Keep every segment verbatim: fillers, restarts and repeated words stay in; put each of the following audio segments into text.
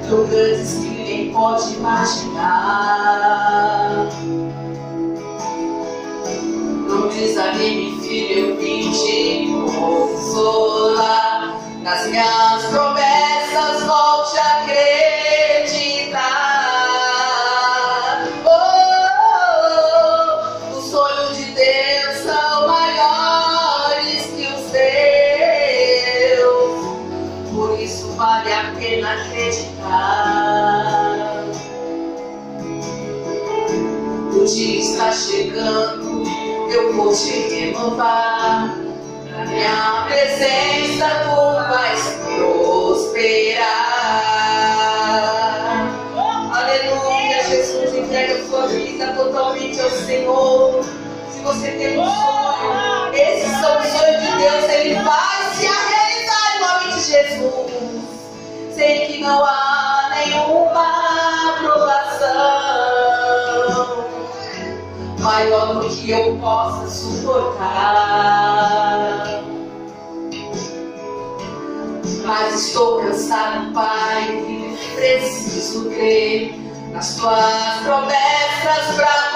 tão grandes que ninguém pode imaginar. Não desanime, filho, eu vim te consolar. Nas minhas promessas volte a acreditar. Oh, oh, oh, os sonhos de Deus são maiores que os seus, por isso vale a pena acreditar. O dia está chegando, eu vou te renovar. Na minha presença tu vais prosperar. Aleluia, Jesus, entrega a sua vida totalmente ao Senhor. Se você tem um sonho, esses são os sonhos de Deus, Ele vai se realizar em nome de Jesus. Sei que não há nenhuma provação maior do que eu possa suportar. Mas estou cansado, Pai, e preciso crer nas tuas promessas para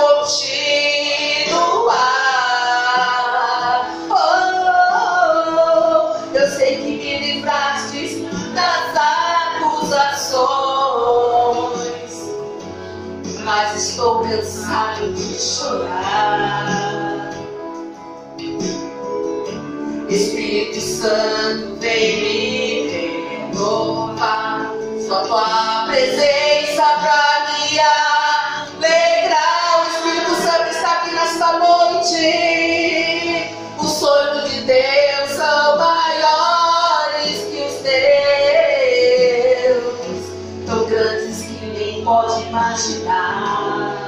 continuar. Oh, oh, oh, eu sei que me livraste das acusações, mas estou cansado de chorar. Espírito Santo, vem me renovar. Só tua presença pra me alegrar. O Espírito Santo está aqui nesta noite. Os sonhos de Deus são maiores que os teus, tão grandes que ninguém pode imaginar.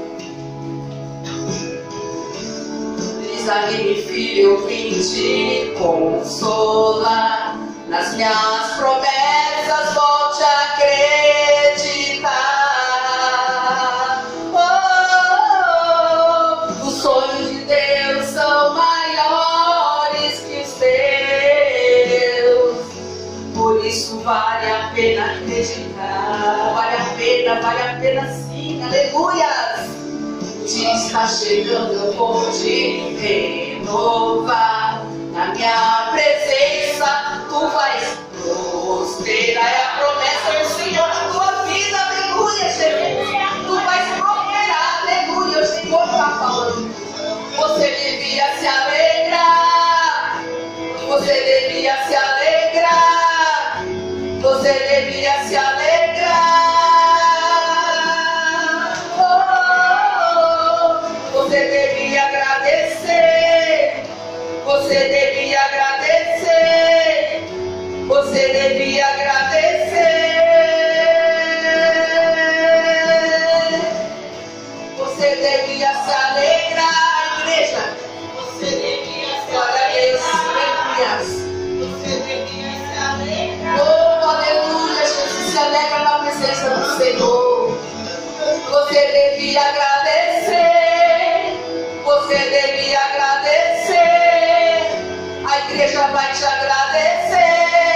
Desanime, filho, eu vim te consolar. Nas minhas promessas volte a acreditar. Oh, oh, oh, os sonhos de Deus são maiores que os teus, por isso vale a pena acreditar. Vale a pena, vale a pena sim, aleluias. O dia está chegando, eu vou te renovar. Na minha presença tu vais prosperar. É a promessa do Senhor na tua vida, aleluia, Jesus. Tu vais prosperar, aleluia. O Senhor está falando. Você devia se alegrar. Você devia se alegrar. Você devia se alegrar. Oh, oh, oh. Você devia agradecer. Você devia agradecer. Você devia agradecer. Você devia se alegrar, igreja. Você devia se alegrar. Você devia se alegrar. Oh, aleluia, Jesus, se alegra na presença do Senhor. Você devia agradecer. Você devia agradecer. A igreja vai te agradecer.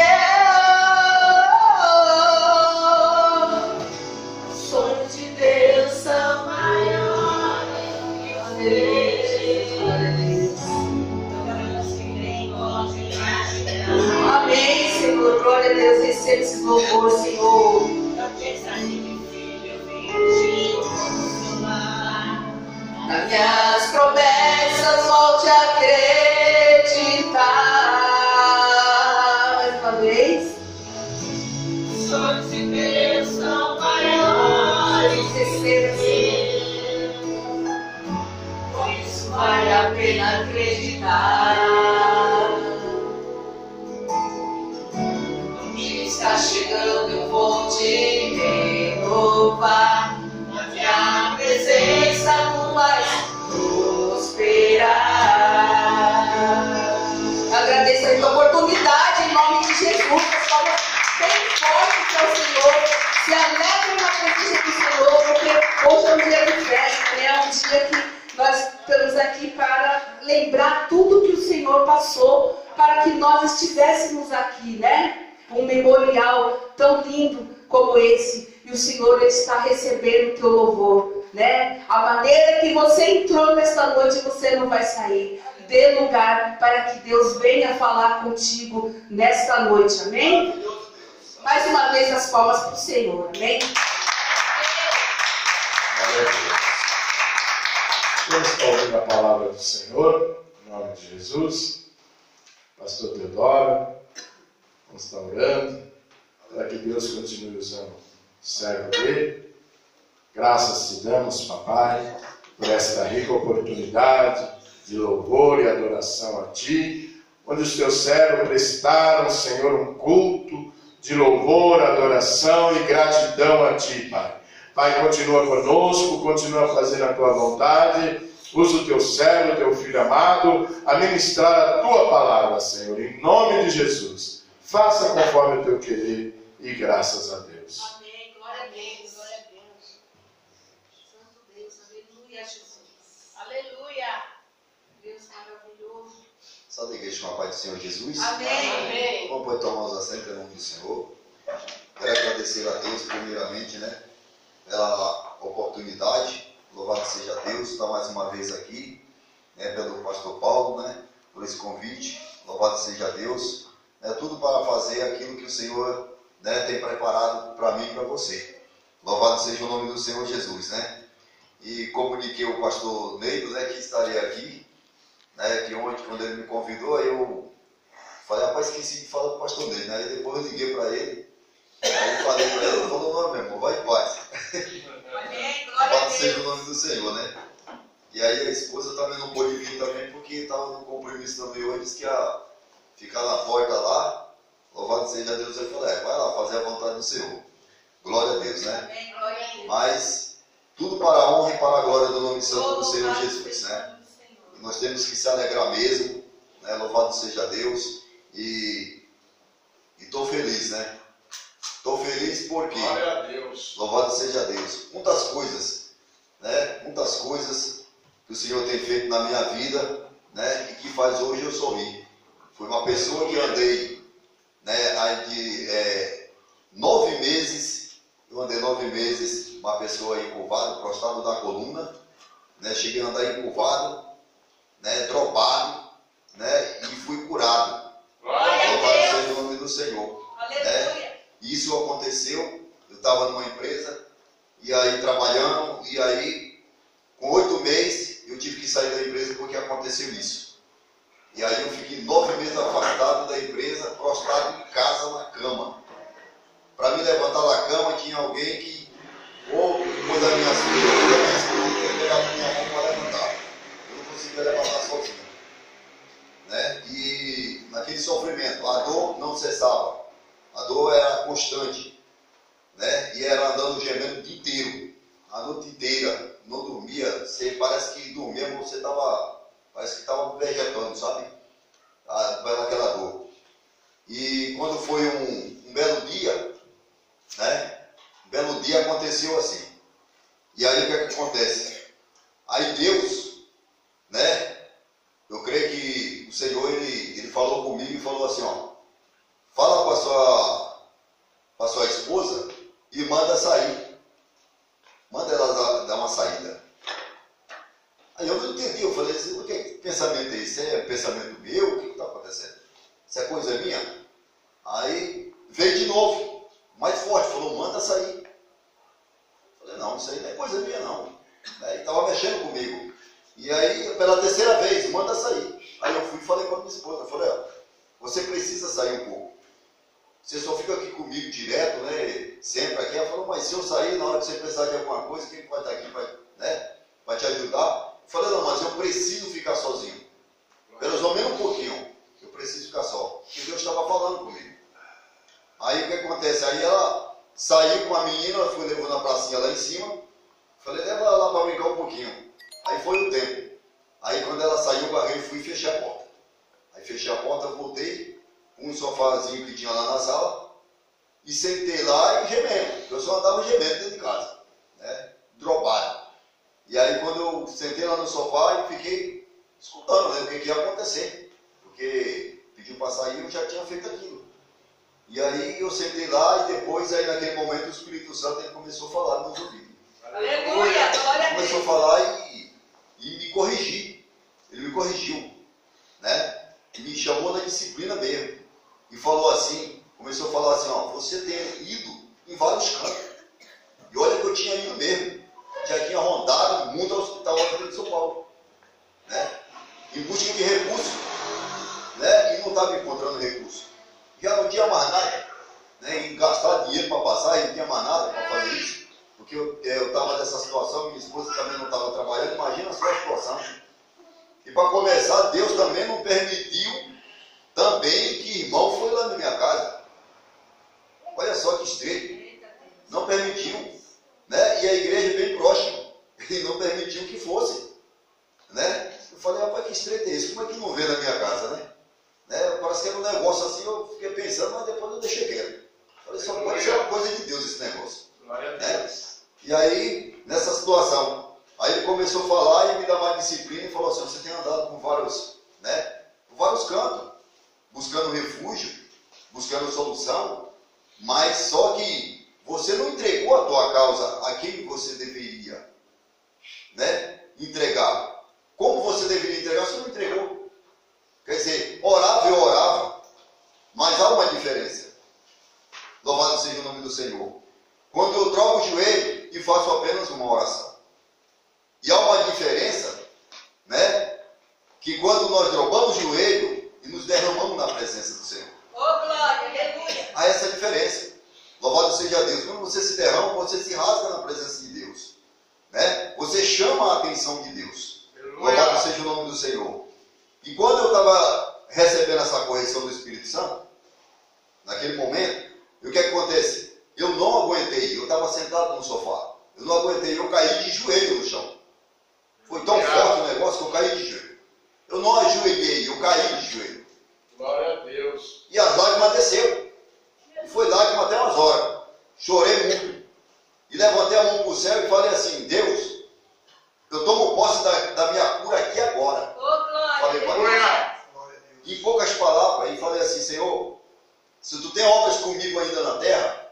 Os sonhos de Deus são maiores que os teus. Amém, Senhor. Glória a Deus. Receba esse louvor, Senhor. Nas minhas promessas volte a acreditar. Mais uma vez. Os sonhos de Deus são maiores. Receba, Senhor. Por isso vale a pena acreditar. O dia está chegando, eu vou te renovar. Na minha presença tu vais prosperar. Agradeço a oportunidade em nome de Jesus. Fala bem forte para o Senhor. Se alegra na presença do Senhor, porque hoje é um dia de festa, né? É um dia que nós estamos aqui para lembrar tudo que o Senhor passou para que nós estivéssemos aqui, né? Um memorial tão lindo como esse, e o Senhor está recebendo o teu louvor, né? A maneira que você entrou nesta noite, você não vai sair. Dê lugar para que Deus venha falar contigo nesta noite, amém? Mais uma vez as palmas para o Senhor, amém? Vamos estar ouvindo a palavra do Senhor, em nome de Jesus. Pastor Teodoro, vamos estar orando, para que Deus continue usando o servo dele. Graças te damos, papai, por esta rica oportunidade de louvor e adoração a ti, onde os teus servos prestaram, Senhor, um culto de louvor, adoração e gratidão a ti, Pai. Pai, continua conosco, continua fazendo a tua vontade, usa o teu servo, o teu filho amado, a ministrar a tua palavra, Senhor, em nome de Jesus. Faça conforme o teu querer e graças a Deus. Amém, glória a Deus, glória a Deus. Santo Deus, aleluia, Jesus. Aleluia. Deus maravilhoso. Salve a igreja com a paz do Senhor Jesus. Amém. Amém. Vamos pôr tomar os assentos em nome do Senhor. Quero agradecer a Deus, primeiramente, né, pela oportunidade. Louvado seja Deus, estar mais uma vez aqui, né, pelo pastor Paulo, né, por esse convite. Louvado seja Deus. É tudo para fazer aquilo que o Senhor, né, tem preparado para mim e para você. Louvado seja o nome do Senhor Jesus, né? E comuniquei ao pastor Neido, né, que estaria aqui, né, que ontem, quando ele me convidou, eu falei, rapaz, esqueci de falar com o pastor Neido, né? Aí depois eu liguei para ele, aí eu falei para ele, ele falou, não, meu irmão, vai em paz. Amém, glória a Louvado seja o Deus. nome do Senhor, né? E aí a esposa também não pôde vir também, porque estava no compromisso também hoje, disse que ia ficar na porta lá. Louvado seja Deus. Eu falei, é, vai lá fazer a vontade do Senhor. Glória a Deus, né? Amém, glória a Deus. Mas tudo para a honra e para a glória do nome santo do Senhor Jesus, né? E nós temos que se alegrar mesmo, né? Louvado seja Deus. E estou feliz, né? Estou feliz porque, Glória a Deus. louvado seja Deus, muitas coisas, né? Muitas coisas que o Senhor tem feito na minha vida, né? E que faz hoje eu sorrir. Fui uma pessoa que andei, né? Aí de é, nove meses, eu andei nove meses, uma pessoa encurvada, prostrado da coluna, né? Cheguei a andar encurvado, né? Dropado, né? E fui curado. Glória a Louvado Deus. seja o nome do Senhor. Aleluia. Isso aconteceu, eu estava numa empresa, e aí trabalhando, e aí com oito meses eu tive que sair da empresa porque aconteceu isso. E aí eu fiquei nove meses afastado da empresa, prostrado em casa na cama. Para me levantar da cama tinha alguém que, ou depois da minha filha, ou da minha esposa, que ia pegar a minha mão para levantar. Eu não conseguia levantar sozinho. Né? E naquele sofrimento, a dor não cessava. A dor era constante, né? E era andando gemendo o dia inteiro, a noite inteira, não dormia. Você parece que dormia, mas você estava, parece que estava vegetando, sabe? Aquela dor. E quando foi um, um belo dia, né? Um belo dia aconteceu assim. E aí o que é que acontece? Aí Deus, né? Eu creio que o Senhor, ele, ele falou comigo e falou assim, ó. Fala com a sua, com a sua esposa e manda sair. Manda ela dar, dar uma saída. Aí eu não entendi, eu falei assim, o que pensamento é esse? É pensamento meu? O que está acontecendo? Isso é coisa minha? Aí veio de novo, mais forte, falou, manda sair. Eu falei, não, isso aí não é coisa minha não. Aí estava mexendo comigo. E aí, pela terceira vez, manda sair. Aí eu fui e falei com a minha esposa, eu falei, ó, você precisa sair um pouco. Você só fica aqui comigo direto, né? Sempre aqui. Ela falou, mas se eu sair, na hora que você precisar de alguma coisa, quem vai estar aqui vai, né? Vai te ajudar? Eu falei, não, mas eu preciso ficar sozinho. Pelo menos um pouquinho. Eu preciso ficar só. Porque Deus estava falando comigo. Aí o que acontece? Aí ela saiu com a menina, ela foi levando a pracinha lá em cima. Falei, leva ela lá para brincar um pouquinho. Aí foi o tempo. Aí quando ela saiu, eu barrei e fui e fechei a porta. Aí fechei a porta, voltei, um sofazinho que tinha lá na sala, e sentei lá e gemendo. Eu só andava gemendo dentro de casa, né? Dropado. E aí quando eu sentei lá no sofá e fiquei escutando, né, o que, que ia acontecer. Porque pediu para sair, eu já tinha feito aquilo. E aí eu sentei lá e depois, aí naquele momento, o Espírito Santo ele começou a falar nos meus ouvidos. Aleluia, glória a Deus. Começou a falar e, e me corrigir. Ele me corrigiu, né? E me chamou na disciplina mesmo. E falou assim, começou a falar assim, ó, você tem ido em vários cantos. E olha que eu tinha ido mesmo. Já tinha rondado o mundo ao hospital aqui de São Paulo. Né? Em busca de recursos. Né? E não estava encontrando recursos. Já não tinha mais nada. Né? E gastar dinheiro para passar, e não tinha mais nada para fazer isso. Porque eu estava nessa situação, minha esposa também não estava trabalhando, imagina só a situação. E para começar, Deus também não permitiu também que irmão foi lá na minha casa. Olha só que estreito. Não permitiu. Né? E a igreja bem próxima. Ele não permitiu que fosse. Né? Eu falei, rapaz, que estreito é isso? Como é que não vê na minha casa, né? né? Parece que era um negócio assim, eu fiquei pensando, mas depois eu deixei quieto. Falei, só pode ser uma coisa de Deus esse negócio. Né? E aí, nessa situação, aí ele começou a falar e me dar mais disciplina e falou assim, você tem andado por vários, né, por vários cantos, buscando refúgio, buscando solução, mas só que você não entregou a tua causa a quem você deveria, né, entregar. Como você deveria entregar, você não entregou. Quer dizer, orava eu orava, mas há uma diferença. Louvado seja o nome do Senhor. Quando eu troco o joelho e faço apenas uma oração. E há uma diferença, né? Que quando nós dobramos o joelho e nos derramamos na presença do Senhor. Oh, glória, aleluia. Há essa diferença. Louvado seja Deus. Quando você se derrama, você se rasga na presença de Deus. Né? Você chama a atenção de Deus. Louvado seja o nome do Senhor. E quando eu estava recebendo essa correção do Espírito Santo, naquele momento, o que acontece? Eu não aguentei, eu estava sentado no sofá. Eu não aguentei, eu caí de joelho no chão. Foi tão forte o negócio que eu caí de joelho. Eu não ajoelhei, eu caí de joelho. Glória a Deus. E as lágrimas desceu. E foi lágrima até umas horas. Chorei muito. E levantei a mão para o céu e falei assim, Deus, eu tomo posse da, da minha cura aqui agora. Oh, glória, Falei para Deus. Em poucas palavras, aí falei assim, Senhor, se tu tem obras comigo ainda na terra,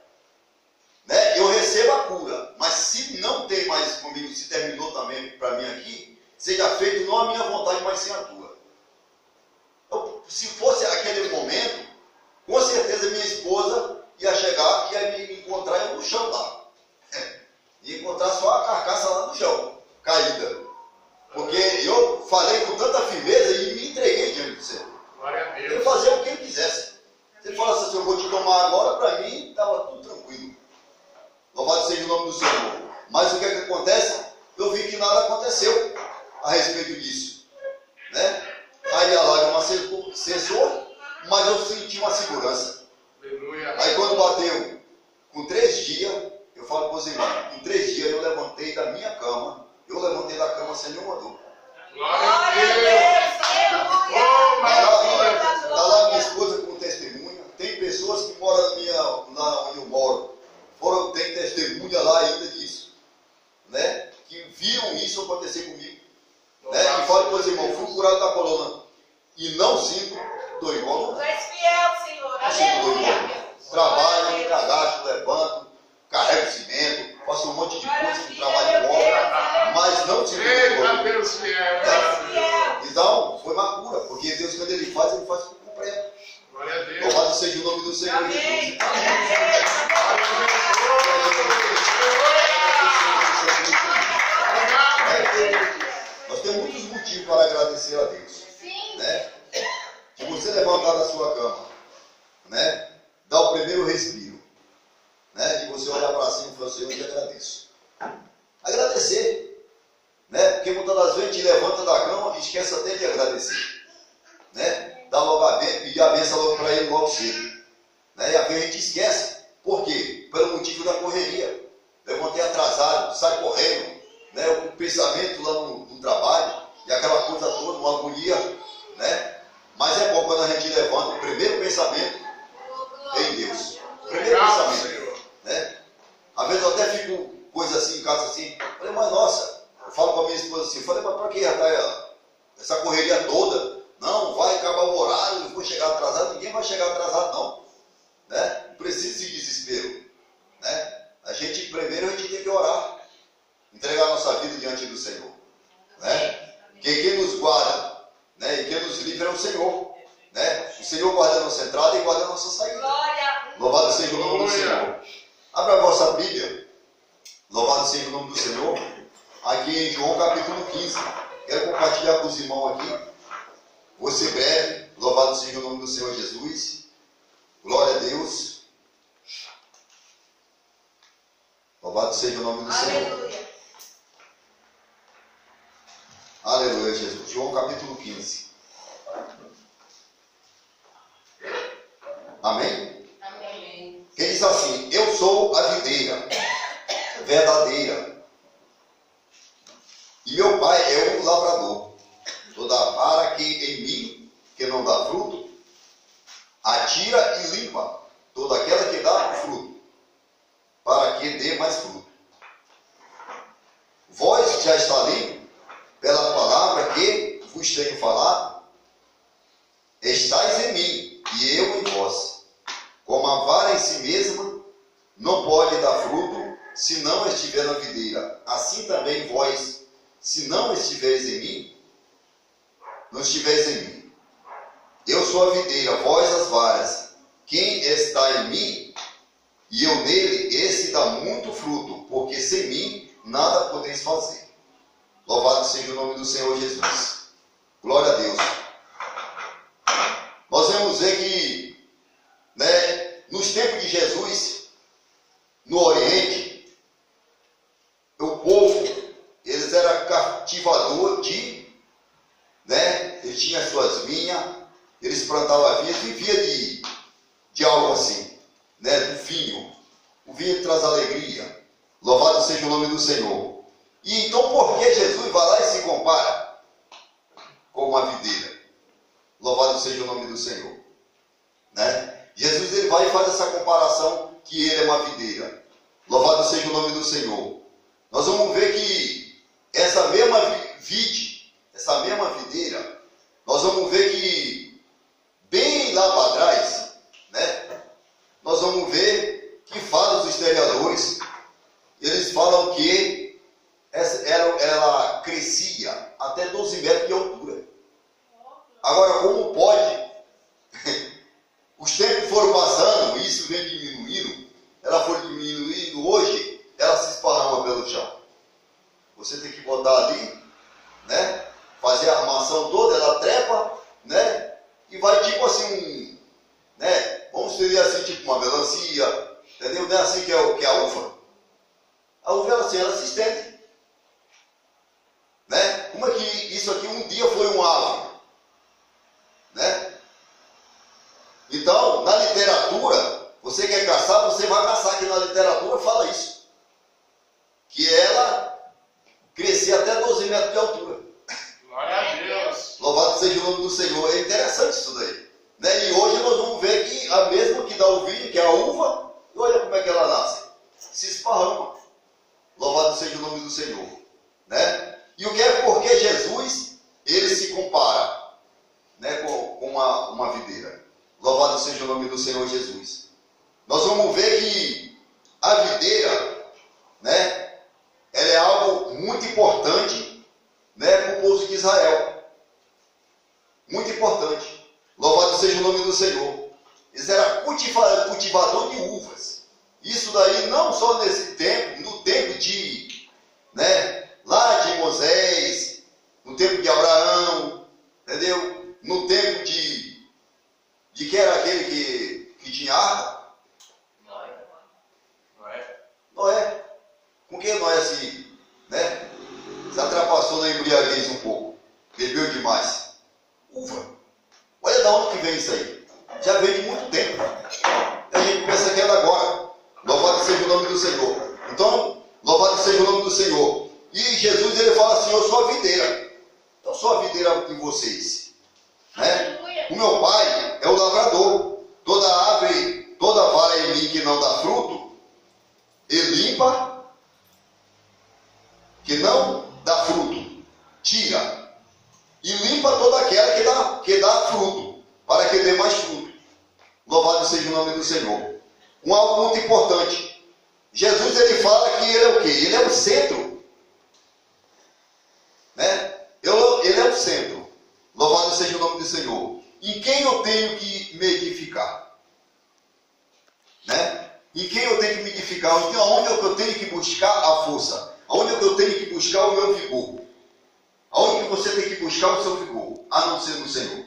né, eu recebo a cura, mas se não tem mais comigo, se terminou também para mim aqui, seja feito não a minha vontade, mas sim a tua. Eu, se fosse aquele momento, com certeza minha esposa ia chegar e ia me encontrar eu no chão lá. É, ia encontrar só a carcaça lá no chão, caída. Porque eu falei com tanta firmeza e me entreguei diante do Senhor. Glória a Deus. Ele fazia o que ele quisesse. Se ele falasse assim, eu vou te tomar agora, para mim estava tudo tranquilo. Louvado seja o nome do Senhor. Mas o que é que acontece? Eu vi que nada aconteceu a respeito disso. Né? Aí a lágrima cessou, mas eu senti uma segurança. Aleluia. Aí quando bateu com três dias, eu falo para os irmãos, em três dias eu levantei da minha cama, eu levantei da cama sem nenhuma dor. Glória a Deus. Oh, maravilha. Está lá minha esposa com testemunha. Tem pessoas que moram na minha, lá onde eu moro. Foram, tem testemunha lá ainda disso. Né? Que viram isso acontecer comigo. Né? E falo para os irmãos, fui curado da coluna. E não sinto dor igual. Tu és fiel, Senhor. Não sinto dor igual. Aleluia. Trabalho, agacho, levanto, carrego cimento, faço um monte de coisa que trabalho com obra, mas não sinto dor igual. Eita, Deus fiel. Tu és fiel. Então, foi uma cura, porque Deus, quando Ele faz, Ele faz com completo. Glória a Deus. Louvado seja o nome do Senhor Amém. Jesus. Glória a Deus. Nós temos muitos motivos para agradecer a Deus. Sim. Né? Se você levantar da sua cama, né? Dá o primeiro respiro, né? E você olhar para cima e falar, Senhor, eu te agradeço. Agradecer. Né? Porque muitas das vezes a gente levanta da cama e esquece até de agradecer. Né? Dá logo a benção, pedir a benção logo para ele logo cedo. Né? E a vez a gente esquece. Por quê? Pelo motivo da correria. Levantei atrasado, sai correndo, né? O pensamento lá no, no trabalho, e aquela coisa toda, uma agonia, né? Mas é bom quando a gente levanta o primeiro pensamento em Deus. O primeiro Obrigado, pensamento. Senhor. Né? Às vezes eu até fico coisa assim em casa assim, falei, mas nossa, eu falo para minha esposa assim, falei, mas para que já tá essa correria toda? Não, vai acabar o horário, eu vou chegar atrasado, ninguém vai chegar atrasado não. Né? Não precisa Louvado seja o nome do Senhor. Abra a vossa Bíblia. Louvado seja o nome do Senhor. Aqui em João capítulo quinze. Quero compartilhar com os irmãos aqui. Vou ser breve. Louvado seja o nome do Senhor Jesus. Glória a Deus. Louvado seja o nome do Senhor. Aleluia. Aleluia, Jesus. João capítulo quinze. Amém? Amém. Quem diz assim: eu sou a videira verdadeira e meu pai é o lavrador. Toda vara que em mim, que não dá fruto, atira e limpa toda aquela que dá fruto, para que dê mais fruto. Vós já está limpo pela palavra que vos tenho falado. Estais em mim e eu em vós. Como a vara em si mesma não pode dar fruto se não estiver na videira, assim também vós, se não estiveres em mim, não estiveres em mim. Eu sou a videira, vós as varas. Quem está em mim e eu nele, esse dá muito fruto, porque sem mim nada podeis fazer. Louvado seja o nome do Senhor Jesus. Glória a Deus. Nós vamos ver que, né, nos tempos de Jesus, no Oriente, o povo, eles eram cativador de, né, eles tinham as suas vinhas, eles plantavam vinhas, viviam de, de algo assim, né, do vinho. O vinho traz alegria. Louvado seja o nome do Senhor. E então por que Jesus vai lá e se compara com uma videira? Louvado seja o nome do Senhor. Né? Jesus ele vai e faz essa comparação que ele é uma videira. Louvado seja o nome do Senhor. Nós vamos ver que essa mesma vide, essa mesma videira, nós vamos ver que bem lá para trás, né, nós vamos ver que fala os historiadores, eles falam que essa, ela, ela crescia até doze metros de altura. Agora, como pode? Os tempos foram passando, isso vem diminuindo, ela foi diminuindo, hoje ela se esparrama pelo chão. Você tem que botar ali, né? Fazer a armação toda, ela trepa, né? E vai tipo assim, um, né? Vamos ter assim, tipo uma melancia, entendeu? Não é assim que é, que é a uva? A uva ela, assim, ela se estende. Né? Como é que isso aqui um dia foi um ave? Né? Então, na literatura, você quer caçar, você vai caçar, que na literatura fala isso. Que ela crescia até doze metros de altura. Glória a Deus. Louvado seja o nome do Senhor. É interessante isso daí. Né? E hoje nós vamos ver que a mesma que dá o vinho, que é a uva, e olha como é que ela nasce. Se esparrama. Louvado seja o nome do Senhor. Né? E o que é porque Jesus, ele se compara, né, com, com uma, uma videira. Louvado seja o nome do Senhor Jesus. Nós vamos ver que a videira, né, ela é algo muito importante, né, para o povo de Israel. Muito importante. Louvado seja o nome do Senhor. Eles eram cultivador, cultivador de uvas. Isso daí não só nesse tempo, no tempo de, né, lá de Moisés, no tempo de Abraão, entendeu? No tempo de, de que era aquele que, que tinha arca? Noé. Noé. Noé. Com que Noé se, né, se atrapalhou na embriaguez um pouco? Bebeu demais. Uva. Olha de onde que vem isso aí. Já veio de muito tempo. A gente pensa que é agora. Louvado seja o nome do Senhor. Então, louvado seja o nome do Senhor. E Jesus ele fala assim: eu sou a videira. Eu sou a videira de vocês. Né? O meu pai é o lavrador. Toda árvore, toda vara em mim que não dá fruto, ele limpa, que não dá fruto, tira. E limpa toda aquela que dá, que dá fruto, para que dê mais fruto. Louvado seja o nome do Senhor. Um algo muito importante. Jesus ele fala que ele é o quê? Ele é o centro. Né? Eu, ele é o centro. Louvado seja o nome do Senhor. Em quem eu tenho que me edificar? Em quem eu tenho que me edificar? Onde é que eu tenho que buscar a força? Aonde é que eu tenho que buscar o meu vigor? Aonde que você tem que buscar o seu vigor? A não ser no Senhor.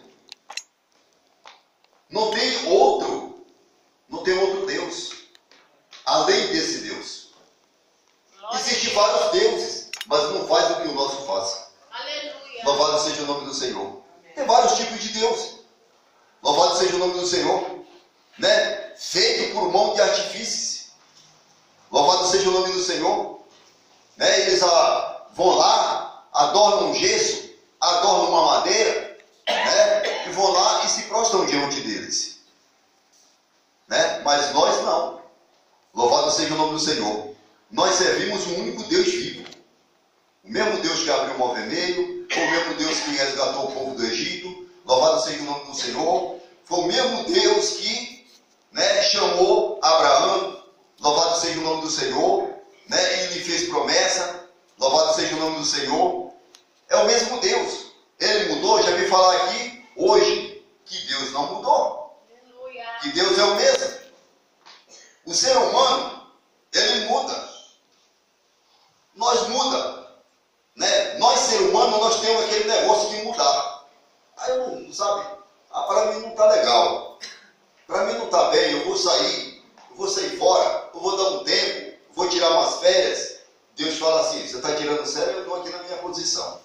Não tem outro, não tem outro Deus, além desse Deus. Existem vários deuses, mas não faz o que o nosso faz. Aleluia. Louvado seja o nome do Senhor. Tem vários tipos de Deus. Louvado seja o nome do Senhor. Né? Feito por mão de artifícios. Louvado seja o nome do Senhor. Né? Eles ah, vão lá, adornam um gesso, adornam uma madeira, né? E vão lá e se prostram diante deles. Né? Mas nós não. Louvado seja o nome do Senhor. Nós servimos um único Deus vivo. O mesmo Deus que abriu o mar vermelho, foi o mesmo Deus que resgatou o povo do Egito. Louvado seja o nome do Senhor. Foi o mesmo Deus que, né, chamou Abraão. Louvado seja o nome do Senhor. Né, e lhe fez promessa. Louvado seja o nome do Senhor. É o mesmo Deus. Ele mudou. Já vi falar aqui hoje que Deus não mudou. Aleluia. Que Deus é o mesmo. O ser humano, ele muda. Nós muda. Né? Nós, ser humano, nós temos aquele negócio de mudar. Aí eu não, sabe? Ah, para mim não está legal. Para mim não está bem. Eu vou sair. Eu vou sair fora. Eu vou dar um tempo. Eu vou tirar umas férias. Deus fala assim: você está tirando sério? Eu estou aqui na minha posição.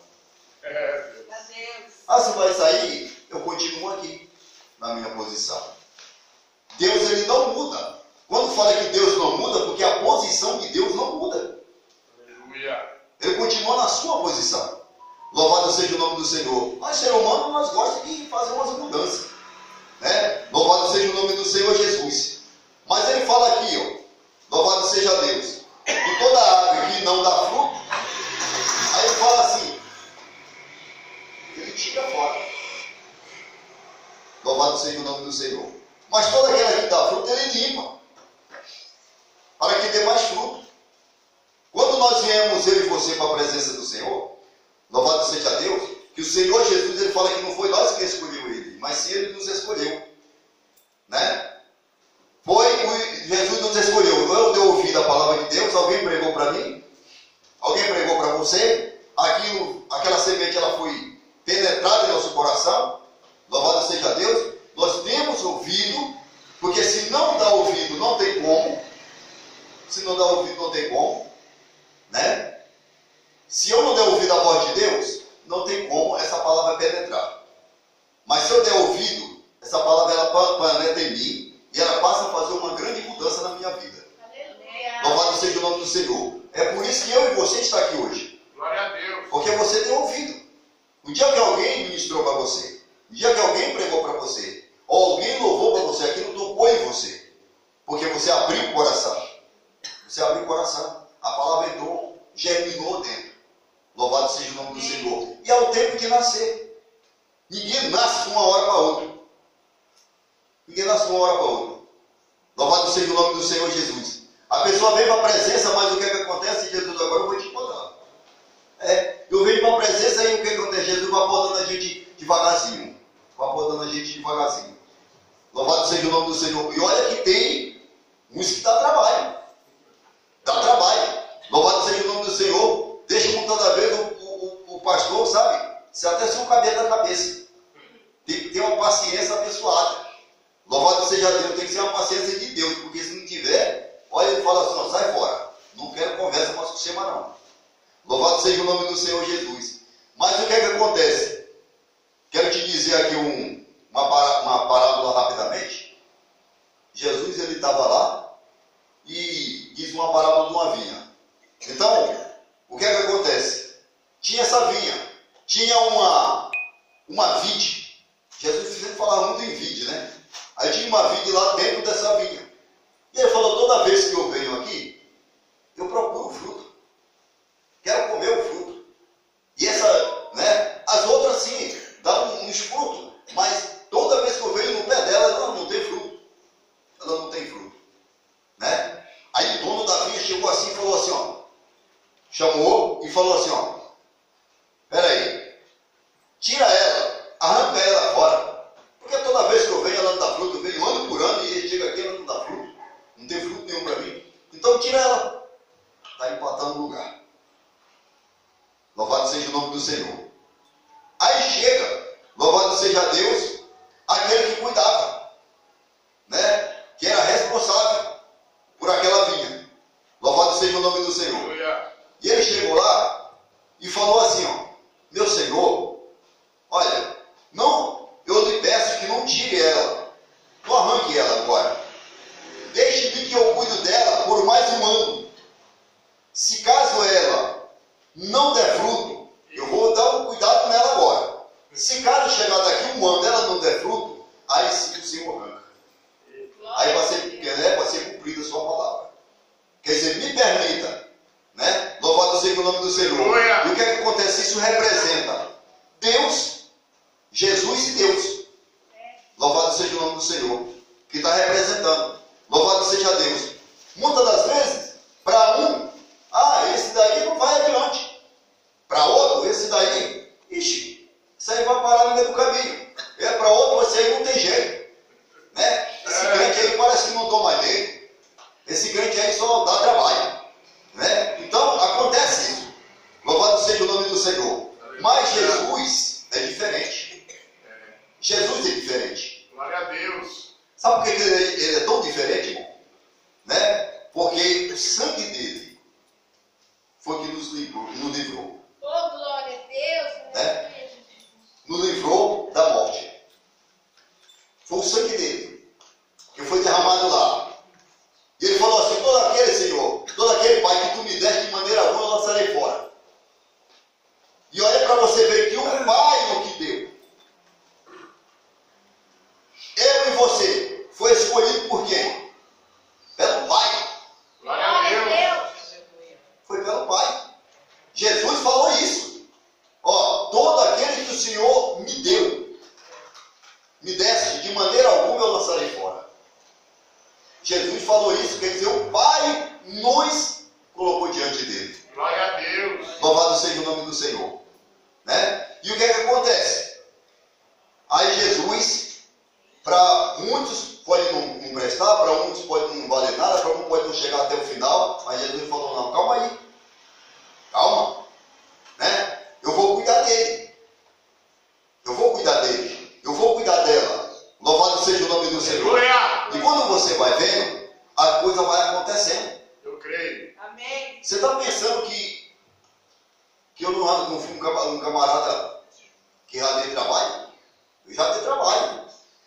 Ah, você vai sair? Eu continuo aqui na minha posição. Deus, ele não muda. Quando fala que Deus não muda, porque a posição de Deus não muda. Aleluia. Ele continua na sua posição. Louvado seja o nome do Senhor. Nós, ser humano, nós gostamos de fazer umas mudanças. Né? Louvado seja o nome do Senhor Jesus. Mas ele fala aqui, ó, louvado seja Deus. E toda árvore que não dá fruto, aí ele fala assim, ele tira fora. Louvado seja o nome do Senhor. Mas toda aquela que dá fruto, ele limpa, para que dê mais fruto. Quando nós viemos, eu e você, para a presença do Senhor, louvado seja Deus, que o Senhor Jesus, ele fala que não foi nós que escolheu ele, mas sim ele nos escolheu. Né? Foi, Jesus nos escolheu. Eu dei ouvido a palavra de Deus, alguém pregou para mim? Alguém pregou para você? Aquilo, aquela semente, ela foi penetrada em nosso coração. Louvado seja Deus. Nós temos ouvido, porque se não dá ouvido, não tem como. Se não dá ouvido, não tem como. Né? Se eu não der ouvido à voz de Deus, não tem como essa palavra penetrar. Mas se eu der ouvido, essa palavra ela penetra em mim e ela passa a fazer uma grande mudança na minha vida. Aleluia. Louvado seja o nome do Senhor. É por isso que eu e você está aqui hoje. Glória a Deus. Porque você tem ouvido. O dia que alguém ministrou para você, o dia que alguém pregou para você, ou alguém louvou para você, aquilo tocou em você. Porque você abriu o coração. Você abriu o coração. A palavra entrou, germinou dentro. Louvado seja o nome do Senhor. E é o tempo de nascer. Ninguém nasce de uma hora para outra. Ninguém nasce de uma hora para outra. Louvado seja o nome do Senhor Jesus. A pessoa vem para a presença, mas o que é que acontece? Jesus, agora eu vou te contar. É, eu venho para a presença e o que acontece? Jesus vai abordando a gente devagarzinho. Vai abordando a gente devagarzinho. Louvado seja o nome do Senhor. E olha que tem uns que dá trabalho. Dá trabalho. Louvado seja o nome do Senhor. Deixa muitas das vezes o, o, o pastor, sabe? Se até se um cabelo da cabeça. Tem que ter uma paciência abençoada. Louvado seja Deus. Tem que ser uma paciência de Deus. Porque se não tiver, olha, ele fala assim, ó, sai fora. Não quero conversa com você mais não. Louvado seja o nome do Senhor Jesus. Mas o que é que acontece? Quero te dizer aqui um, uma, uma parábola rapidamente. Jesus, ele estava lá e diz uma parábola de uma vinha. Então, o que é que acontece? Tinha essa vinha, tinha uma, uma vide. Jesus sempre falava muito em vide, né? Aí tinha uma vide lá dentro dessa vinha. E ele falou, toda vez que eu venho aqui, eu procuro fruto. Quero comer o fruto. E essa, né? As outras sim, dão uns frutos, mas toda vez que eu venho no pé dela, ela não tem fruto. Ela não tem fruto. Né? Aí o dono da vinha chegou assim e falou assim, ó. Chamou e falou assim, ó. Peraí, tira ela, arranca ela fora. Porque toda vez que eu venho, ela não dá fruto. Eu venho ano por ano e chega aqui, ela não dá fruto. Não tem fruto nenhum então tira ela. Está empatando o lugar. Louvado seja o nome do Senhor. Aí chega, louvado seja Deus, aquele que cuidava, né? Que era responsável por aquela vinha. Louvado seja o nome do Senhor. E ele chegou lá e falou assim, ó, meu Senhor, olha, não, eu lhe peço que não tire ela, não arranque ela agora. Deixe-me que eu cuido dela por mais um ano. Se caso ela não der fruto, eu vou dar um cuidado nela agora. Se caso chegar daqui um ano ela não der fruto, aí sim o Senhor arranca. Aí vai ser, né, vai ser cumprida a sua palavra. Quer dizer, me permita, né? Louvado seja o nome do Senhor. E o que é que acontece? Isso representa Deus, Jesus e Deus. Louvado seja o nome do Senhor, que está representando. Louvado seja Deus. Muitas das vezes, para um, ah, esse daí não vai adiante. Para outro, esse daí, ixi, isso aí vai parar no meio do caminho. É para outro, esse aí não tem jeito. Né? Esse crente aí parece que não toma jeito. Esse crente aí só dá trabalho. Né? Então, acontece isso. Louvado seja o nome do Senhor. Mas Jesus é diferente. Jesus é diferente. Glória a Deus. Sabe por que ele, ele é tão diferente, irmão? Né? Porque o sangue dele foi que nos livrou. Nos livrou. Oh, glória a Deus. Né? Nos livrou da morte. Foi o sangue dele que foi derramado lá. E ele falou assim, todo aquele, Senhor, todo aquele, Pai, que tu me deste de maneira alguma, eu lançarei fora. E olha para você ver que o Pai o que deu. Eu e você foi escolhido por quem? Pelo Pai. Glória a Deus. Foi pelo Pai. Jesus falou isso. Ó, todo aquele que o Senhor me deu, me desse, de maneira alguma eu lançarei fora. Jesus falou isso, quer dizer, o Pai nos colocou diante dele. Glória a Deus. Louvado seja o nome do Senhor. Né? E o que é que acontece? Aí Jesus, para muitos pode não, não prestar, para muitos pode não valer nada, para muitos pode não chegar até o final, mas Jesus falou, não, calma aí. Calma. Né? Eu vou cuidar dele. Eu vou cuidar dele. Eu vou cuidar dela. Louvado seja o nome do Senhor. E quando você vai vendo, a coisa vai acontecendo. Eu creio. Amém. Você está pensando que, que eu não, ando, não fui um camarada que já dei trabalho? Eu já dei trabalho.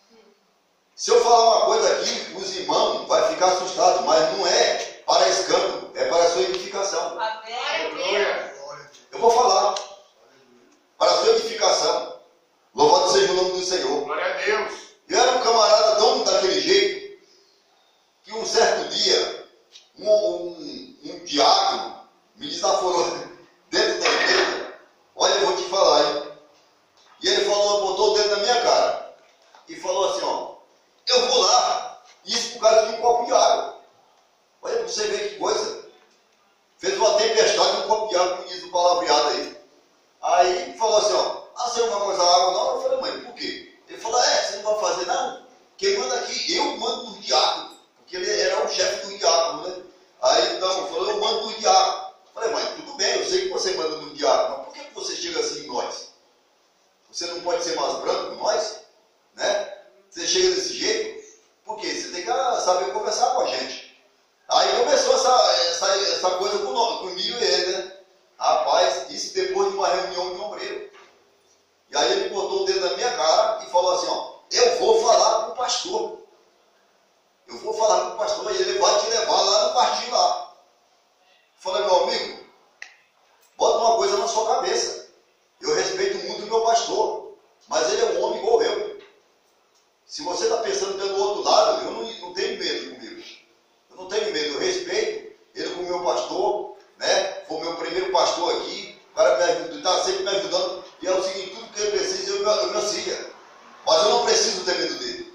Se eu falar uma coisa aqui, os irmãos vão ficar assustados, mas não é para escândalo, é para a sua edificação. Amém. Eu vou falar. Para a sua edificação. Louvado seja o nome do Senhor. Glória a Deus. Eu era um camarada tão daquele jeito, que um certo dia, um, um, um diácono me desaforou dentro da igreja. Olha, eu vou te falar, hein? E ele falou, botou o dedo na minha cara. E falou assim, ó, eu vou lá, isso por causa de um copo de água. Olha pra você ver que coisa. Fez uma tempestade num copo de água, como diz o palavreado aí. Aí falou assim, ó, ah, você não vai coisa água não? Eu falei, mãe, por quê? Ele falou, é, você não vai fazer nada? Quem manda aqui, eu mando no diácono. Porque ele era o chefe do diácono, né? Aí então, eu falei, eu mando no diácono. Eu falei, mãe, tudo bem, eu sei que você manda no diácono, mas por que você chega assim em nós? Você não pode ser mais branco que nós? Né? Você chega desse jeito? Por quê? Você tem que saber conversar com a gente. Aí começou essa, essa, essa coisa comigo e ele, né? Rapaz, isso depois de uma reunião de obreiro. E aí ele botou o dedo na minha cara e falou assim, ó, eu vou falar com o pastor. Eu vou falar com o pastor e ele vai te levar lá no partido lá. Eu falei, meu amigo, bota uma coisa na sua cabeça. Eu respeito muito o meu pastor, mas ele é um homem igual eu. Se você está pensando pelo outro lado, eu não, não tenho medo comigo. Eu não tenho medo, eu respeito ele como meu pastor, né? Foi o meu primeiro pastor aqui, o cara me ajuda, está sempre me ajudando. E é o seguinte, tudo que ele precisa, eu, eu me auxilia. Mas eu não preciso ter medo dele.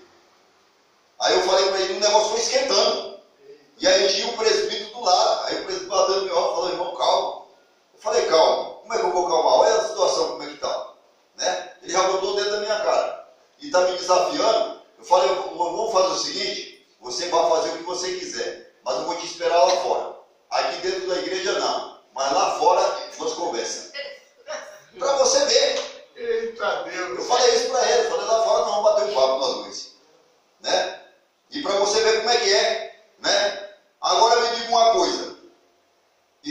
Aí eu falei para ele, o negócio foi esquentando. E aí tinha um presbítero do lado. Aí o presbítero batendo no meu ombro, falou, irmão, calma. Eu falei, calma. Como é que eu vou calmar? Olha a situação, como é que está. Né? Ele já botou o dedo na minha cara. E está me desafiando. Eu falei, vamos fazer o seguinte, você vai fazer o que você quiser, mas eu vou te esperar lá fora.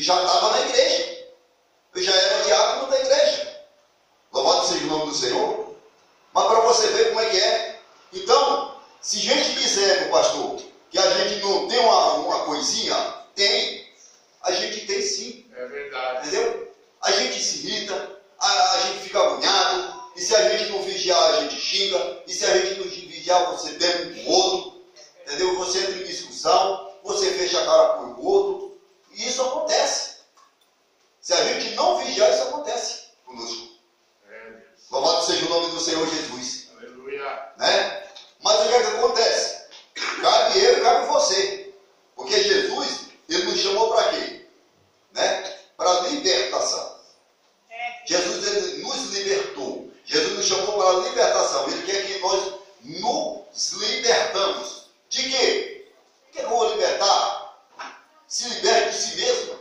já estava na igreja. Eu já era diácono da igreja. Louvado seja o nome do Senhor. Mas para você ver como é que é. Então, se a gente disser, meu pastor, que a gente não tem uma, uma coisinha, tem. A gente tem sim. É verdade. Entendeu? A gente se irrita, a, a gente fica agoniado. E se a gente não vigiar, a gente xinga. E se a gente não vigiar, você tem um com o outro. Entendeu? Você entra em discussão. Você fecha a cara para o outro. E isso acontece. Se a gente não vigiar, isso acontece conosco. É, Louvado seja o nome do Senhor Jesus. aleluia. Né? Mas o que é que acontece? Cabe eu e cabe você. Porque Jesus, ele nos chamou para quê? Né? Para libertação. Jesus, ele nos libertou. Jesus nos chamou para a libertação. Ele quer que nós nos libertamos. De quê? O que é que eu vou libertar? Se liberte de si mesmo.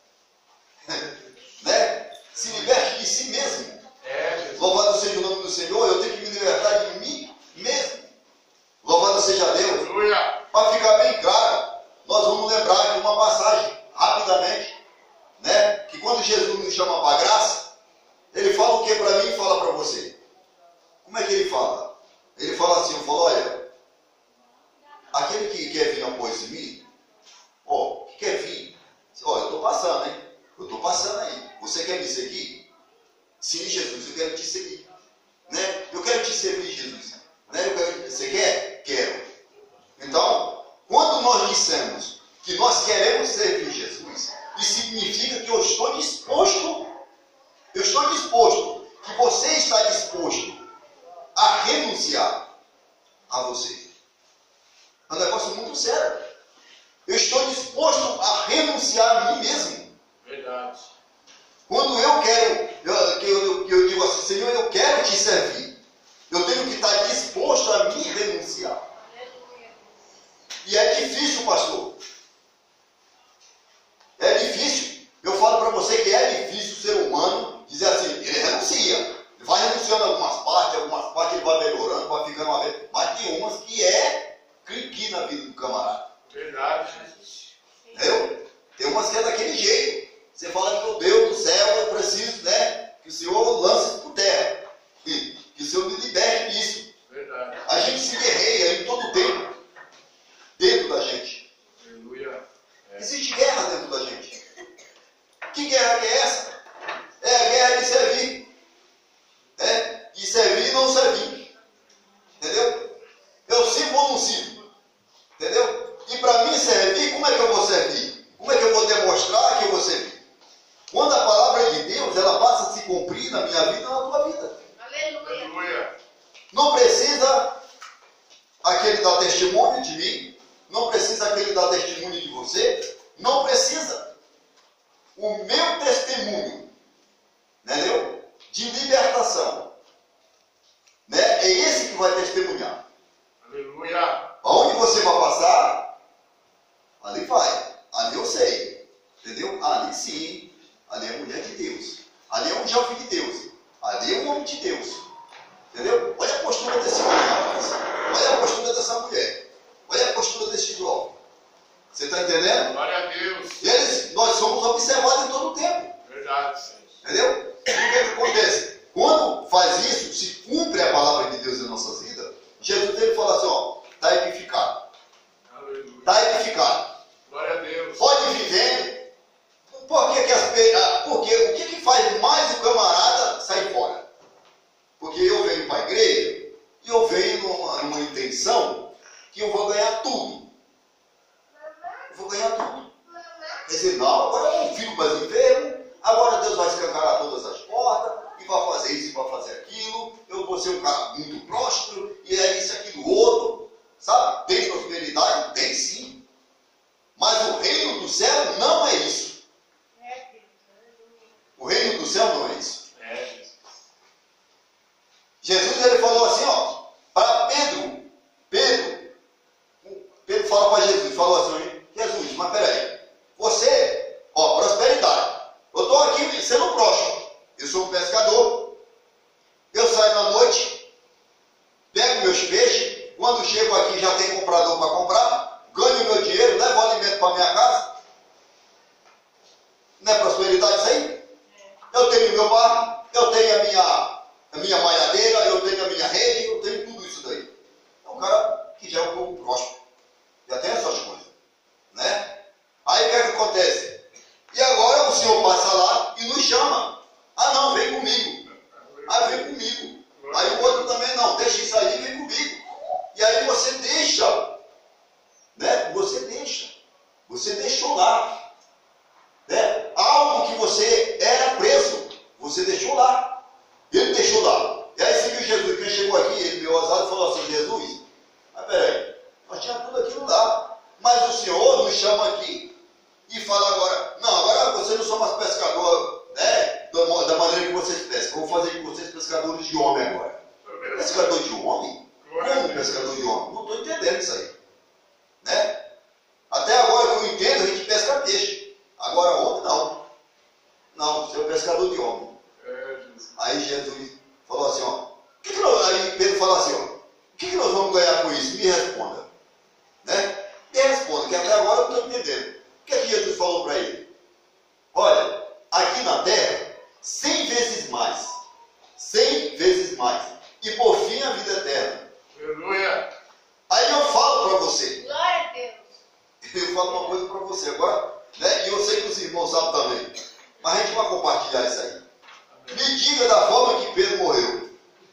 Né? Se liberte de si mesmo. É, Louvado seja o nome do Senhor. Eu tenho que me libertar de mim mesmo. Louvado seja Deus. aleluia. Para ficar bem claro, nós vamos lembrar de uma passagem, rapidamente, né? Que quando Jesus nos chama para a graça, ele fala o que para mim e fala para você. Como é que ele fala? Ele fala assim, eu falo, olha, aquele que quer vir após mim, ó, que quer vir, ó, eu estou passando, hein? Eu estou passando aí. Você quer me seguir? Sim, Jesus, eu quero te seguir. Né? Eu quero te servir, Jesus. Né? Eu quero, você quer? Quero. Então, quando nós dissemos que nós queremos servir Jesus, isso significa que eu estou disposto, eu estou disposto, que você está disposto a renunciar a você. É um negócio muito sério. Eu estou disposto a renunciar a mim mesmo. Verdade. Quando eu quero, eu, eu, eu digo assim, Senhor, eu quero te servir. Eu tenho que estar disposto a me renunciar. E é difícil, pastor. É difícil. Eu falo para você que é difícil o ser humano dizer assim, ele renuncia. Ele vai renunciando algumas partes, algumas partes ele vai melhorando, vai ficando uma vez. Mas tem umas que é criqui na vida do camarada. Verdade, Jesus. Entendeu? Tem umas que é daquele jeito. Você fala que, meu Deus do céu, eu preciso, né? Que o Senhor lance isso por terra. Que, que o Senhor me liberte disso. Verdade. A gente se guerreia em todo o tempo. Dentro da gente. Aleluia. É. Existe guerra dentro da gente. Que guerra que é essa? É a guerra de servir. Né? De servir e não servir. Entendeu? Eu sirvo ou não sirvo. Entendeu? E para mim servir, como é que eu vou servir? Como é que eu vou demonstrar que eu vou servir? Quando a palavra de Deus, ela passa a se cumprir na minha vida e na tua vida. Aleluia. Aleluia. Não precisa aquele dar testemunho de mim. Não precisa aquele dar testemunho de você. Não precisa. O meu testemunho, entendeu? De libertação, né? É esse que vai testemunhar. Aleluia. Aonde você vai passar, ali vai. Ali eu sei. Entendeu? Ali sim. Ali é mulher de Deus. Ali é um jovem de Deus. Ali é um homem de Deus. Entendeu? Olha a postura desse homem, rapaz. Olha a postura dessa mulher. Olha a postura desse jovem. Você está entendendo? Glória a Deus. Eles, nós somos observados em todo o tempo. Verdade, Senhor. Entendeu? E o que, é que acontece? Quando faz isso, se cumpre a palavra de Deus em nossas vidas, Jesus ele fala assim, ó, está edificado. Aleluia. Está edificado. Glória a Deus. Pode ir vivendo. Por que, que as pe- Porque o que, que faz mais o camarada sair fora? Porque eu venho para a igreja e eu venho numa, numa intenção que eu vou ganhar tudo. Eu vou ganhar tudo. Quer dizer, não, agora eu não fico mais enfermo, agora Deus vai escancarar todas as portas, e vai fazer isso, e vai fazer aquilo, eu vou ser um cara muito próspero, e é isso, aquilo, outro. Sabe? Tem prosperidade? Tem sim. Mas o reino do céu não é isso. O reino do céu não é isso. É, Jesus. Jesus ele falou assim, ó, para Pedro, Pedro, Pedro fala para Jesus, falou assim, Jesus, mas peraí, você, ó, prosperidade, eu estou aqui sendo próspero, eu sou um pescador, eu saio na noite, pego meus peixes, quando chego aqui já tem comprador para comprar, ganho meu dinheiro, levo alimento para minha casa, Não é prosperidade isso aí? Eu tenho meu bar, eu tenho a minha, a minha malhadeira, eu tenho a minha rede, eu tenho tudo isso daí. É um cara que já é um pouco próspero. Já tem essas coisas. Né? Aí o que é que acontece? E agora o Senhor passa lá e nos chama. Ah não, vem comigo. Ah, vem comigo. Aí o outro também, não, deixa isso aí, vem comigo. E aí você deixa. Né? Você deixa. Você deixou lá. Né? Algo que você era preso, você deixou lá. Ele deixou lá. E aí você viu Jesus, quem chegou aqui, ele meio ousado e falou assim, Jesus, mas peraí, nós tínhamos tudo aquilo lá. Mas o Senhor nos chama aqui e fala agora, não, agora vocês não são mais pescadores, né? Da maneira que vocês pescam. Vou fazer de vocês pescadores de homem agora. Pescador de homem? Como pescador de homem? Não estou entendendo isso aí. Né? Até agora que eu entendo, a gente pesca peixe. Agora homem não. Não, você é pescador de homem. Aí Jesus falou assim, ó. Que que nós, aí Pedro falou assim, ó. O que, que nós vamos ganhar com isso? Me responda. Né? Me responda, que até agora eu não estou entendendo. O que é que Jesus falou para ele? Olha, aqui na terra, cem vezes mais. Cem vezes mais. E por fim a vida eterna. Aleluia. Aí eu falo para você. Glória a Deus. Eu falo uma coisa para você agora, né? E eu sei que os irmãos sabem também. Mas a gente vai compartilhar isso aí. Me diga da forma que Pedro morreu.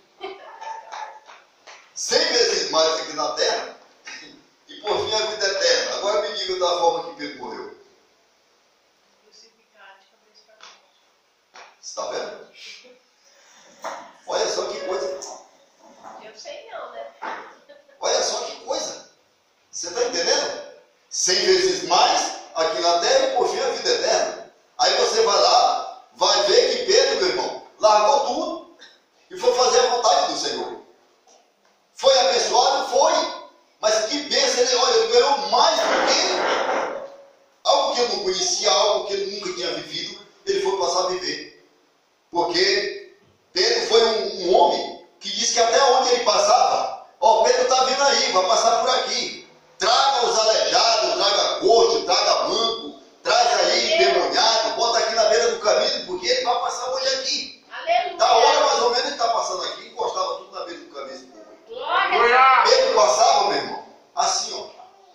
Cem vezes mais aqui na terra. E por fim a vida eterna. Agora me diga da forma que Pedro morreu. Crucificado de cabeça para baixo. Você está vendo? Olha só que coisa. Eu sei não, né? Olha só que coisa. Você está entendendo? Cem vezes mais aqui na terra e por fim a vida eterna. Aí você vai lá, vai ver que Pedro, meu irmão, largou tudo e foi fazer a vontade do Senhor. Foi abençoado? Foi. Mas que bênção, ele, olha, ele ganhou mais do que algo que ele não conhecia, algo que ele nunca tinha vivido, ele foi passar a viver. Porque Pedro foi um, um homem que disse que até onde ele passava, ó, Pedro está vindo aí, vai passar por aqui. Traga os aleijados, traga coxo, traga manco, traz aí endemoniado, bota aqui na beira do caminho, porque ele vai passar hoje aqui. Aleluia. Da hora mais ou menos ele está passando aqui, encostava tudo na beira do caminho. Glória. Pedro passava, meu irmão, assim, ó.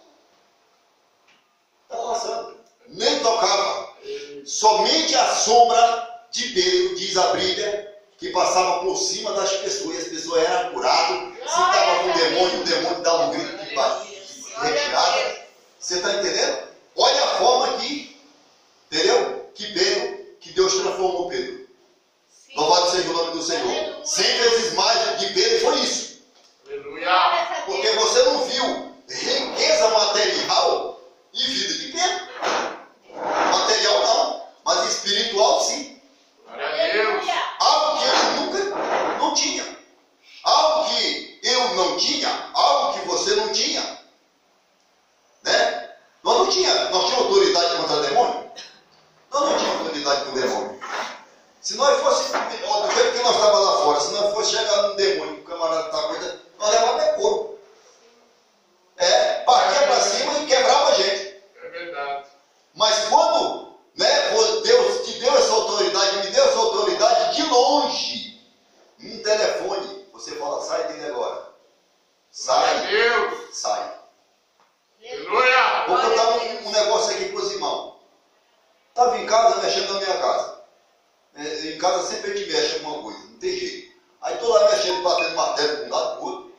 Estava passando. Nem tocava. Somente a sombra de Pedro, diz a Bíblia, que passava por cima das pessoas, e as pessoas eram curadas. Se estava com o demônio, o demônio dava um grito que retirada. Você está entendendo? Olha a forma que, entendeu? Que Pedro, que Deus transformou Pedro. Sim. Louvado seja o nome do Senhor. Cem vezes mais de Pedro foi isso. Aleluia. Porque você não viu riqueza material e vida de Pedro. Material não, mas espiritual sim. Glória a Deus. Algo que ele nunca não tinha. Algo que eu não tinha, algo que você não tinha. Né? Nós não tínhamos, nós tínhamos autoridade contra demônio? Nós não tínhamos autoridade contra demônio. Se nós fosse, do jeito que nós estávamos lá fora, se nós fosse chegar num demônio, o camarada está coisa, nós levávamos é couro. É, partia para cima e quebrava a gente. É verdade. Mas quando, né, Deus te deu essa autoridade, me deu essa autoridade de longe, um telefone, você fala, sai dele agora. Glória a Sai, Deus. sai. Aleluia. Vou contar um, um negócio aqui para os irmãos. Estava em casa, mexendo na minha casa. É, em casa sempre a gente mexe alguma coisa, não tem jeito. Aí estou lá mexendo, batendo martelo de um lado para o outro.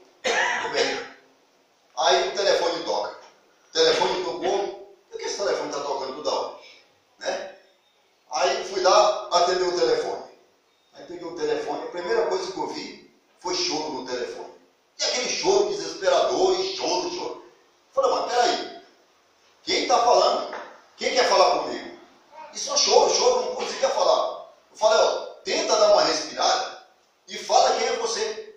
Aí o telefone toca. O telefone tocou. Por que esse telefone está tocando toda hora? Né? Aí fui lá, atender o telefone. Aí peguei o telefone, a primeira coisa que eu vi foi choro no telefone. E aquele choro desesperador, e choro, choro. Falei, mas peraí, quem está falando? Quem quer falar comigo? E só choro, choro, não conseguia falar. Eu falei, ó, tenta dar uma respirada e fala quem é você.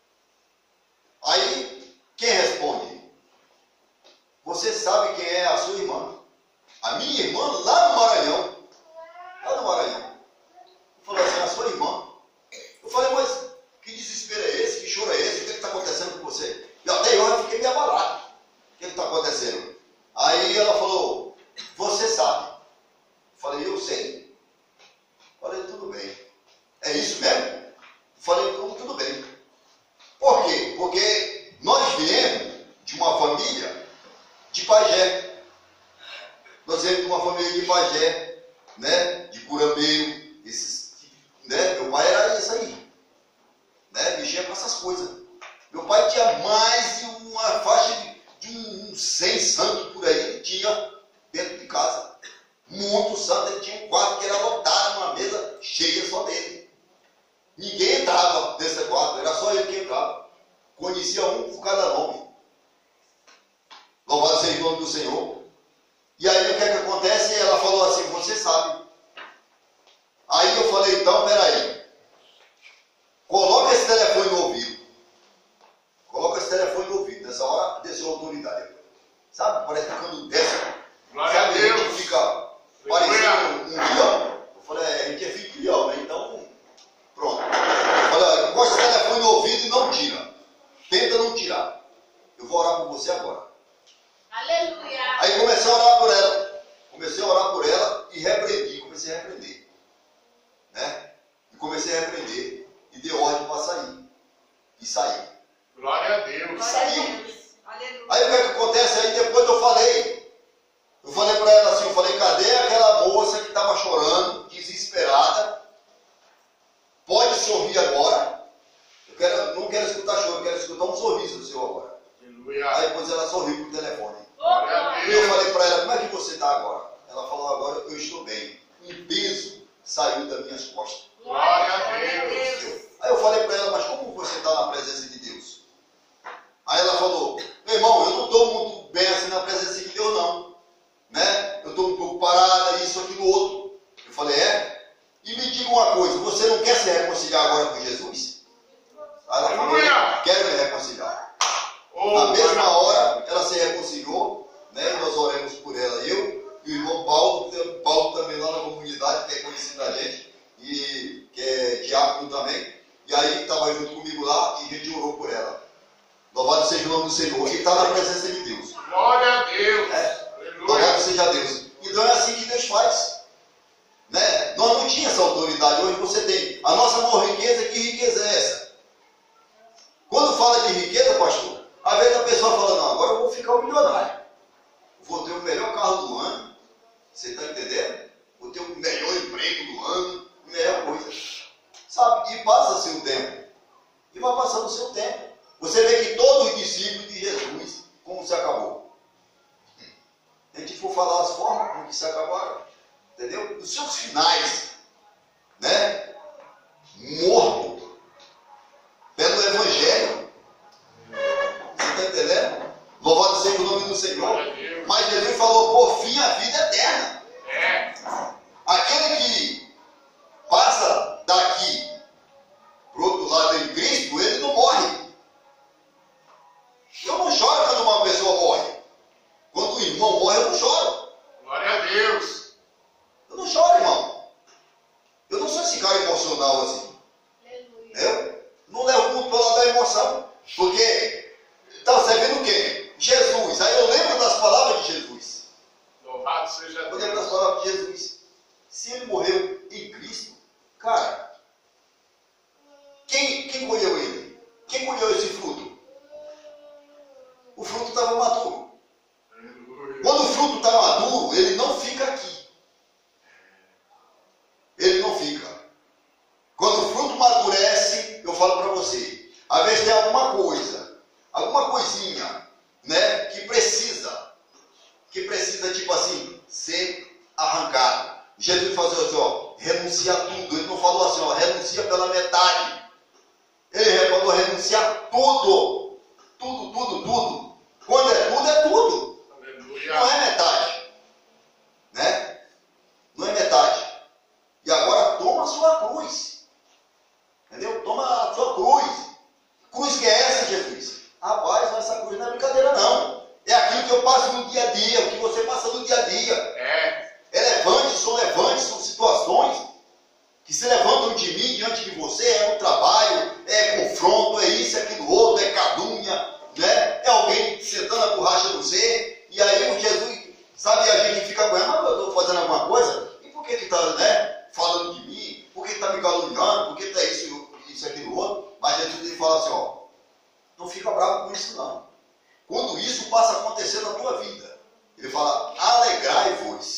Aí, quem responde? Você sabe quem é a sua irmã. A minha irmã lá no Maranhão. Lá no Maranhão. Eu falei assim, a sua irmã. Eu falei, mas que desespero é esse? Que choro é esse? O que está acontecendo com você? E até eu fiquei me abalado. O que está acontecendo? Aí ela falou, você sabe. Eu falei, eu sei. Nós viemos de uma família de pajé, né? De curambeiro, esses, né? Meu pai era isso aí, né? Mexia com essas coisas. Meu pai tinha mais de uma faixa de, de um, uns cem santos por aí, ele tinha dentro de casa. Muito santo, ele tinha um quarto que era lotado, uma mesa cheia só dele. Ninguém entrava nesse quarto, era só ele que entrava. Conhecia um por cada nome. Louvado seja o nome do Senhor. E aí o que é que acontece? Ela falou assim, você sabe. Aí eu falei, então, peraí. Coloca esse telefone no ouvido. Coloca esse telefone no ouvido. Nessa hora, desceu a autoridade. Sabe? Parece que quando desce, Glória a Deus. a gente fica parecendo um leão. Eu falei, é, a gente é filho de leão, né? Então, pronto. Eu falei, encosta esse telefone no ouvido e não tira. Tenta não tirar. Eu vou orar por você agora. Aleluia. Aí comecei a orar por ela. Comecei a orar por ela e repreendi. Comecei a repreender. Né? E comecei a repreender. E dei ordem para sair. E saí. Glória a Deus. E saiu. Aleluia. Aí o que é que acontece? Aí depois eu falei. Eu falei para ela assim, eu falei, cadê aquela moça que estava chorando, desesperada? Pode sorrir agora. Eu quero, não quero escutar choro, eu quero escutar um sorriso seu agora. Aleluia. Aí depois ela sorriu por telefone. Glória a E eu Deus. falei para ela, como é que você está agora? Ela falou, agora eu estou bem. Um peso saiu das minhas costas. Glória a Deus. Aí eu falei para ela, mas como você está na presença de Deus? Aí ela falou, meu irmão, eu não estou muito bem assim na presença de Deus não. Né? Eu estou um pouco parada, isso, aquilo, outro. Eu falei, é? E me diga uma coisa, você não quer se reconciliar agora com Jesus? Aí ela falou, Aleluia. quero me reconciliar. Oh, Na mesma glória- hora, ela se reconciliou, né? E nós oramos por ela, eu e o irmão Paulo, tem o Paulo também lá na comunidade, que é conhecido da gente, e que é diácono também, e aí estava junto comigo lá e a gente orou por ela. Louvado seja o nome do Senhor, e está na presença de Deus. Glória a Deus. É. Aleluia. Louvado seja Deus. Então é assim que Deus faz. Né? Nós não tínhamos essa autoridade, hoje você tem. A nossa maior riqueza, que riqueza é essa? Quando fala de riqueza, pastor, às vezes a pessoa fala, não, agora eu vou ficar um milionário. Vou ter o melhor carro do ano. Você está entendendo? Vou ter o melhor emprego do ano, a melhor coisa. Sabe? E passa-se o tempo. E vai passando o seu tempo. Você vê que todos os discípulos de Jesus, como se acabou? Se a gente for falar as formas como que se acabaram, entendeu? Os seus finais, né? Morto pelo Evangelho. Você está entendendo? Louvado seja o nome do Senhor. Glória a Deus. Mas Jesus falou, por fim, a vida eterna. É. Aquele que passa daqui para o outro lado em Cristo, ele não morre. Eu não choro quando uma pessoa morre. Quando o irmão morre, eu não choro. Glória a Deus. Eu não choro, irmão. Eu não sou esse cara emocional assim. Aleluia. Eu não levo muito pelo lado da emoção. Porque está servindo o quê? Jesus. Aí eu lembro das palavras de Jesus. Louvado seja Eu lembro Deus. das palavras de Jesus. Se ele morreu em Cristo, cara, quem, quem colheu ele? Quem colheu esse fruto? O fruto estava maduro. Aleluia. Quando o fruto está maduro, ele não fica aqui. Ele não fica. Quando o fruto amadurece, eu falo para você, às vezes tem alguma coisa, alguma coisinha, né, que precisa, que precisa, tipo assim, ser arrancado. Jesus fazia assim, ó, renunciar tudo. Ele não falou assim, ó, renuncia pela metade. Ele falou renunciar tudo. Tudo, tudo, tudo. Quando é tudo, é tudo. Aleluia. Não é metade. Né? Não é metade. E agora toma a sua cruz. Entendeu? Toma a sua cruz. Cruz que é essa, Jesus? Rapaz, essa cruz não é brincadeira, não. É aquilo que eu passo no dia a dia, o que você passa no dia a dia. É. É levante, são levantes, são situações que se levantam de mim, diante de você, é um trabalho, é confronto, é isso, é aquilo outro, é calúnia, né? É alguém sentando a borracha no você, e aí o Jesus, sabe, a gente fica com ele, mas eu estou fazendo alguma coisa, e por que que está, né, falando de mim? Por que está me caluniando? Por que está isso, isso, aquilo outro? Mas Jesus ele fala assim, ó, não fica bravo com isso não. Quando isso passa a acontecer na tua vida, ele fala, alegrai-vos.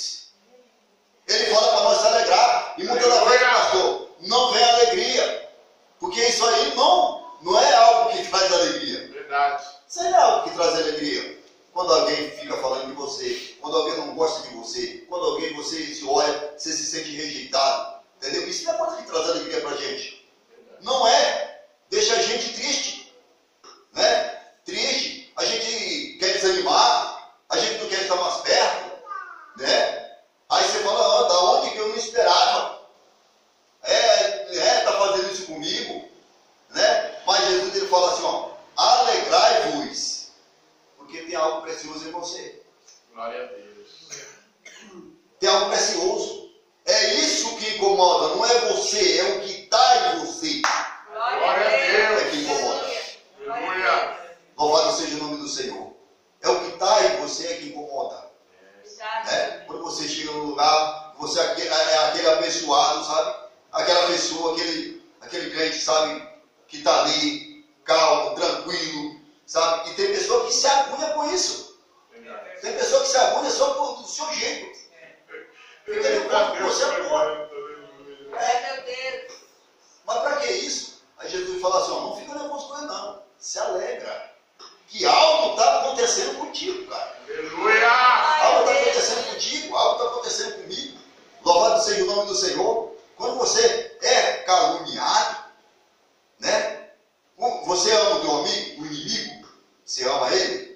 gosta de você, quando alguém você se olha, você se sente rejeitado, entendeu? Isso não é coisa que traz alegria pra gente. Não é. Deixa a gente triste, né? Triste. A gente quer desanimar, a gente não quer estar mais perto, né? Aí você fala, ah, da onde que eu não esperava? É, é, tá fazendo isso comigo, né? Mas Jesus ele fala assim, ó, alegrai-vos, porque tem algo precioso em você. Glória a Deus. Tem algo precioso. É isso que incomoda, não é você, é o que está em você. Glória a Deus. É que incomoda. Aleluia. Louvado seja o nome do Senhor. É o que está em você é que incomoda. Né? Quando você chega no lugar, você é aquele, é aquele abençoado, sabe? Aquela pessoa, aquele, aquele crente, sabe? Que está ali, calmo, tranquilo, sabe? E tem pessoa que se agulha com isso. Tem pessoa que se agulha só do seu jeito. Fica de acordo com você, amor. É, meu Deus. Mas para que isso? Aí Jesus fala assim, ó, não fica nervoso com ele não. Se alegra. Que algo está acontecendo contigo, cara. Aleluia. Algo está acontecendo contigo, algo está acontecendo comigo. Louvado seja o nome do Senhor. Quando você é caluniado, né? Você ama o teu amigo, o inimigo? Você ama ele?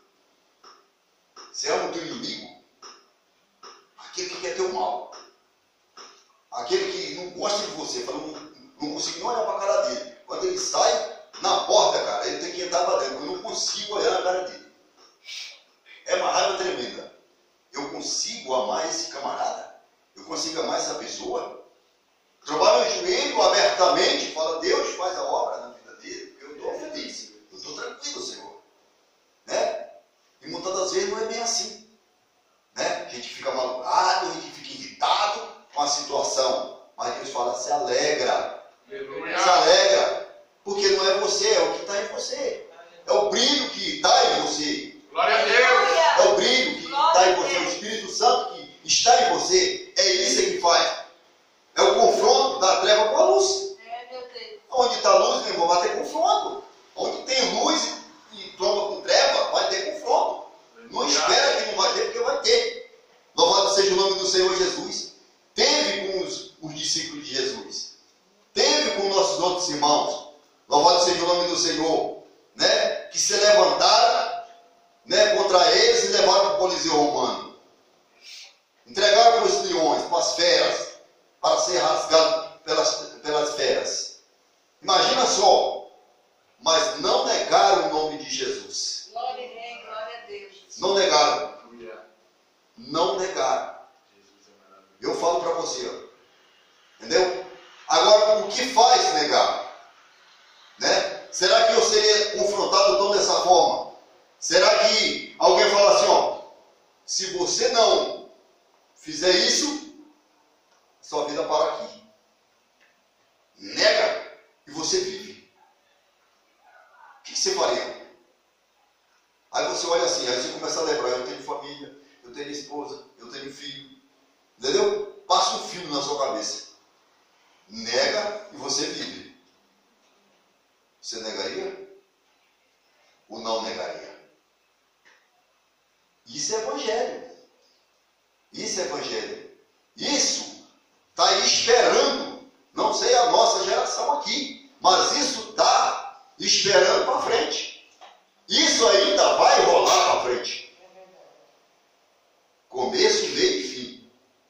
Você ama o teu inimigo? Aquele que quer teu mal. Aquele que não gosta de você. Fala, não, não consigo nem olhar para a cara dele. Quando ele sai na porta, cara, ele tem que entrar para dentro. Eu não consigo olhar na cara dele. É uma raiva tremenda. Eu consigo amar esse camarada? Eu consigo amar essa pessoa? Trabalho o joelho abertamente, fala, Deus faz a obra na vida dele, porque eu estou feliz, eu estou tranquilo, Senhor. Né? E muitas das vezes não é bem assim. Né? A gente fica magoado, a gente fica irritado com a situação. Mas Deus fala, se alegra. Aleluia. Se alegra. Porque não é você, é o que está em você. É o brilho que está em você. Glória a Deus. É o brilho que está em você, o Espírito Santo que está em você. É isso que faz. É o confronto da treva com a luz. É, meu Deus. Onde está a luz, meu irmão, vai ter confronto. Onde tem luz e tromba com treva, vai ter confronto. Não espera que não vai ter, porque vai ter. Louvado seja o nome do Senhor Jesus. Teve com os, os discípulos de Jesus. Teve com nossos outros irmãos. Louvado seja o nome do Senhor. Né? Que se levantaram, né, contra eles e levaram para o Coliseu Romano. Entregaram para os leões, para as feras, para ser rasgado pelas, pelas feras. Imagina só, mas não negaram o nome de Jesus. Glória a Deus, glória a Deus. Não negaram. Não negaram. Eu falo para você, ó. Entendeu? Agora, o que faz negar? Né? Será que eu seria confrontado tão dessa forma? Será que alguém fala assim, ó, se você não fizer isso, sua vida para aqui. Nega e você vive. O que você faria? Aí você olha assim, aí você começa a lembrar, eu tenho família, eu tenho esposa, eu tenho filho. Entendeu? Passa um filme na sua cabeça. Nega e você vive. Você negaria? Ou não negaria? Isso é evangelho. Isso é evangelho. Isso está aí esperando, não sei a nossa geração aqui, mas isso está esperando para frente. Isso ainda vai rolar para frente. Começo, meio e fim.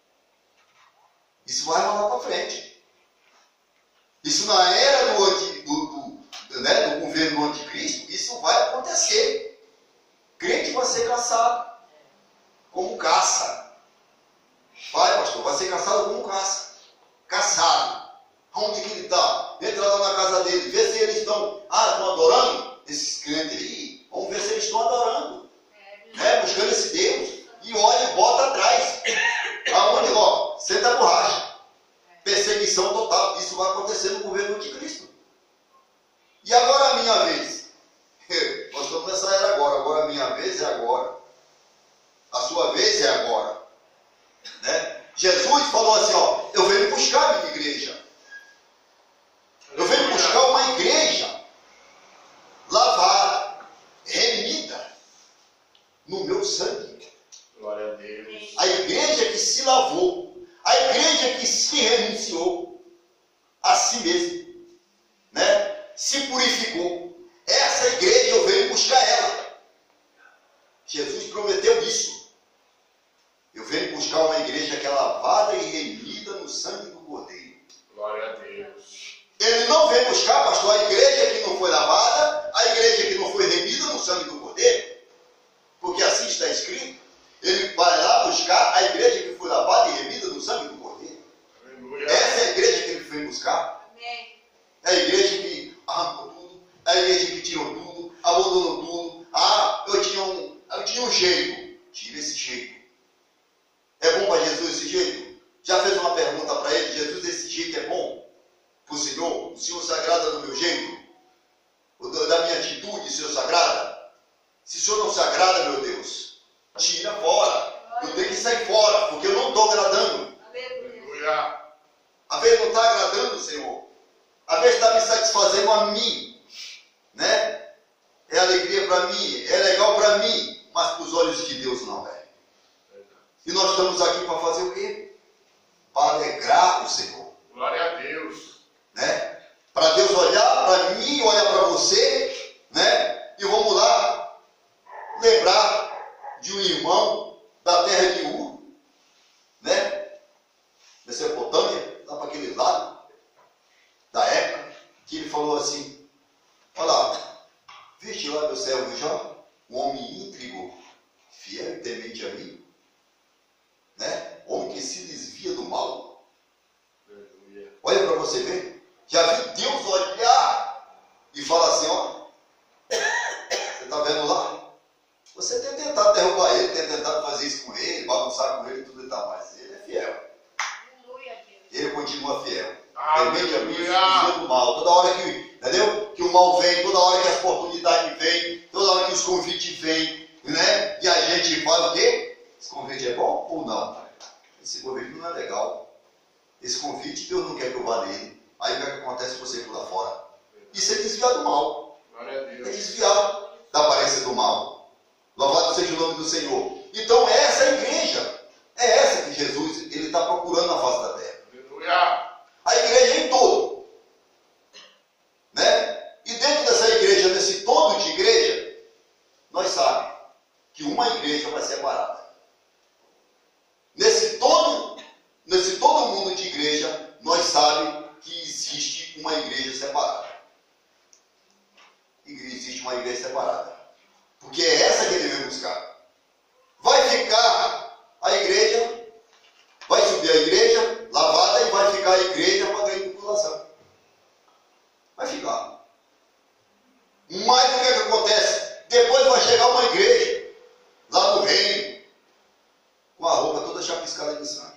Isso vai rolar para frente. Isso na era do, anti, do, do, né, do governo do anticristo, isso vai acontecer. Crente vai ser caçado como caça. Vai, pastor, vai ser caçado como caça. Caçado. Onde que ele está? Entra lá na casa dele, vê se eles estão, ah, estão adorando esses crentes aí. Vamos ver se eles estão adorando. É, buscando esse Deus. E olha e bota atrás. Aonde, ó, senta a borracha. Perseguição total. Isso vai acontecer no governo do anticristo. E agora a minha vez? Nós estamos nessa era agora. Agora a minha vez é agora. A sua vez é agora. Né? Jesus falou assim, ó, eu venho buscar a minha igreja. Eu venho buscar uma igreja lavada, remida no meu sangue. Glória a Deus. A igreja que se lavou, a igreja que se renunciou a si mesmo, né? Se purificou. Essa igreja eu venho buscar ela. Jesus prometeu isso. Eu venho buscar uma igreja que é lavada e remida no sangue do Cordeiro. Glória a Deus. Ele não vem buscar, pastor, a igreja que não foi lavada, a igreja que não foi remida no sangue do Cordeiro. Porque assim está escrito. Ele vai lá buscar a igreja que foi lavada e remida no sangue do Cordeiro. Aleluia. Essa é a igreja que ele foi buscar. Amém. É a igreja que arrancou tudo, é a igreja que tirou tudo, abandonou tudo. Ah, eu tinha um, eu tinha um jeito. Tira esse jeito. É bom para Jesus esse jeito? Já fez uma pergunta para ele: Jesus, esse jeito é bom para o Senhor? O Senhor se agrada do meu jeito? Da minha atitude, o Senhor se agrada? Se o Senhor não se agrada, meu Deus, tira fora. Eu tenho que sair fora, porque eu não estou agradando. Aleluia. Às vezes não está agradando, Senhor. Às vezes está me satisfazendo a mim, né? É alegria para mim, é legal para mim, mas para os olhos de Deus não é. E nós estamos aqui para fazer o quê? Para alegrar o Senhor. Glória a Deus. Né? Para Deus olhar para mim, olhar para você, né? E vamos lá lembrar de um irmão da terra de Ur, né? Mesopotâmia, lá para aquele lado da época, que ele falou assim: olha lá, viste lá meu servo Jó, um homem íntegro, fiel e temente a mim, né? Homem que se desvia do mal. Aleluia. Olha para você ver. Já viu Deus olhar e falar assim: ó, você está vendo lá? Você tem tentado derrubar ele, tem tentado fazer isso com ele, bagunçar com ele, tudo e tal, mas ele é fiel. Aleluia, Deus. Ele continua fiel. Aleluia. Temente a mim, se desvia do mal. Toda hora que, entendeu? Que o mal vem, toda hora que as oportunidades vêm, toda hora que os convites vêm, né? E a gente fala o quê? Esse convite é bom ou não? Esse convite não é legal. Esse convite, Deus não quer que eu vá nele. Aí o que acontece? Você pula fora. Isso é desviar do mal. Glória a É Deus. desviar da aparência do mal. Louvado seja o nome do Senhor. Então essa é a igreja. É essa que Jesus ele está procurando na face da terra. Aleluia. A igreja em todo. Né? E dentro dessa igreja, nesse todo de igreja, nós sabemos que uma igreja vai separada. Nesse todo, nesse todo mundo de igreja, nós sabemos que existe uma igreja separada. Existe uma igreja separada. Porque é essa que ele vem buscar. Vai ficar a igreja, vai subir a igreja lavada e vai ficar a igreja para ganhar população. Vai ficar. Mas o que, é que acontece? Depois vai chegar uma igreja lá no reino, com a roupa toda chapiscada de sangue.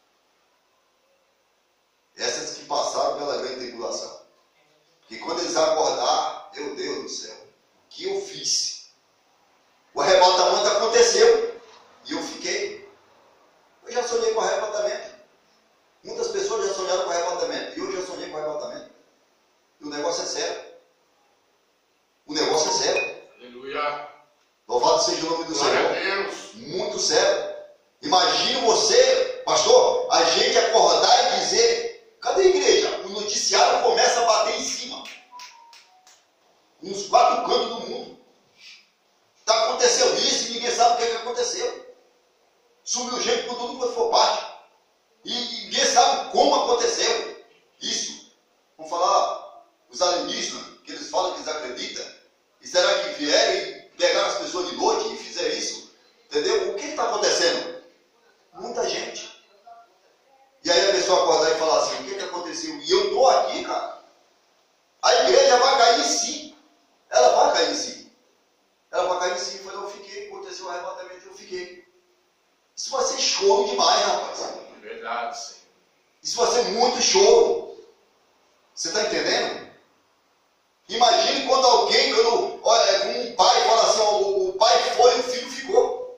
Essas que passaram pela grande tribulação. Que quando eles acordar, meu Deus do céu, o que eu fiz? O arrebatamento aconteceu e eu fiquei. Eu já sonhei com arrebatamento. Muitas pessoas já sonharam com arrebatamento e eu já sonhei com arrebatamento. E o negócio é sério. O negócio é sério. Aleluia. Louvado seja o nome do Glória a Senhor. Deus. Muito sério. Imagine você, pastor, a gente acordar e dizer: cadê a igreja? O noticiário começa a bater em cima. Nos quatro cantos do mundo. Tá, aconteceu isso e ninguém sabe o que, é que aconteceu. Sumiu gente por tudo quanto for parte. E ninguém sabe como aconteceu isso. Vamos falar, os alienígenas, que eles falam que eles acreditam. E será que vieram e pegaram as pessoas de noite e fizeram isso? Entendeu? O que está acontecendo? Muita gente. E aí a pessoa acordar e falar assim: o que, que aconteceu? E eu estou aqui, cara. A igreja vai cair em si. Ela vai cair em si. Ela vai cair em si. Foi, eu fiquei, aconteceu o arrebatamento, eu fiquei. Isso vai ser choro demais, rapaz. Verdade, Senhor. Isso vai ser muito choro. Você está entendendo? Imagine quando alguém, quando, olha, como um pai fala assim: ó, o, o pai foi e o filho ficou.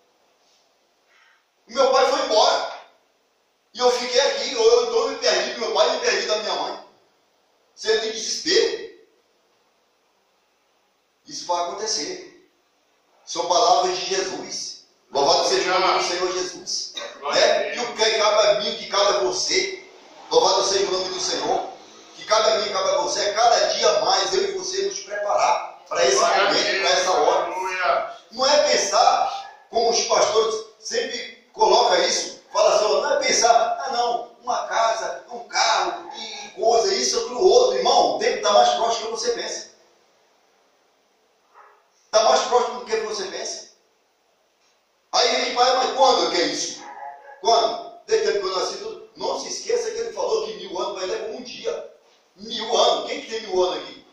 O meu pai foi embora. E eu fiquei aqui, ou eu estou me perdi do meu pai e me perdi da minha mãe. Você tem desespero. Isso vai acontecer. São palavras de Jesus. Louvado seja o nome do Senhor Jesus. Né? Que o que cabe a mim, o que cabe a você. Louvado seja o nome do Senhor. Que cabe a mim, cabe a você. É cada dia mais eu e você nos preparar para esse momento, para essa hora. Não é pensar, como os pastores sempre colocam isso, fala assim, não é pensar, ah não, uma casa, um carro, e coisa, isso, aquilo, outro. Irmão, o tempo está mais próximo do que você pensa. Está mais próximo do que você pensa. Aí a gente vai, mas quando que é isso? Quando? Desde tempo que eu nasci, tudo. Não se esqueça que ele falou que mil anos vai levar um dia. Mil anos. Quem que tem mil anos aqui?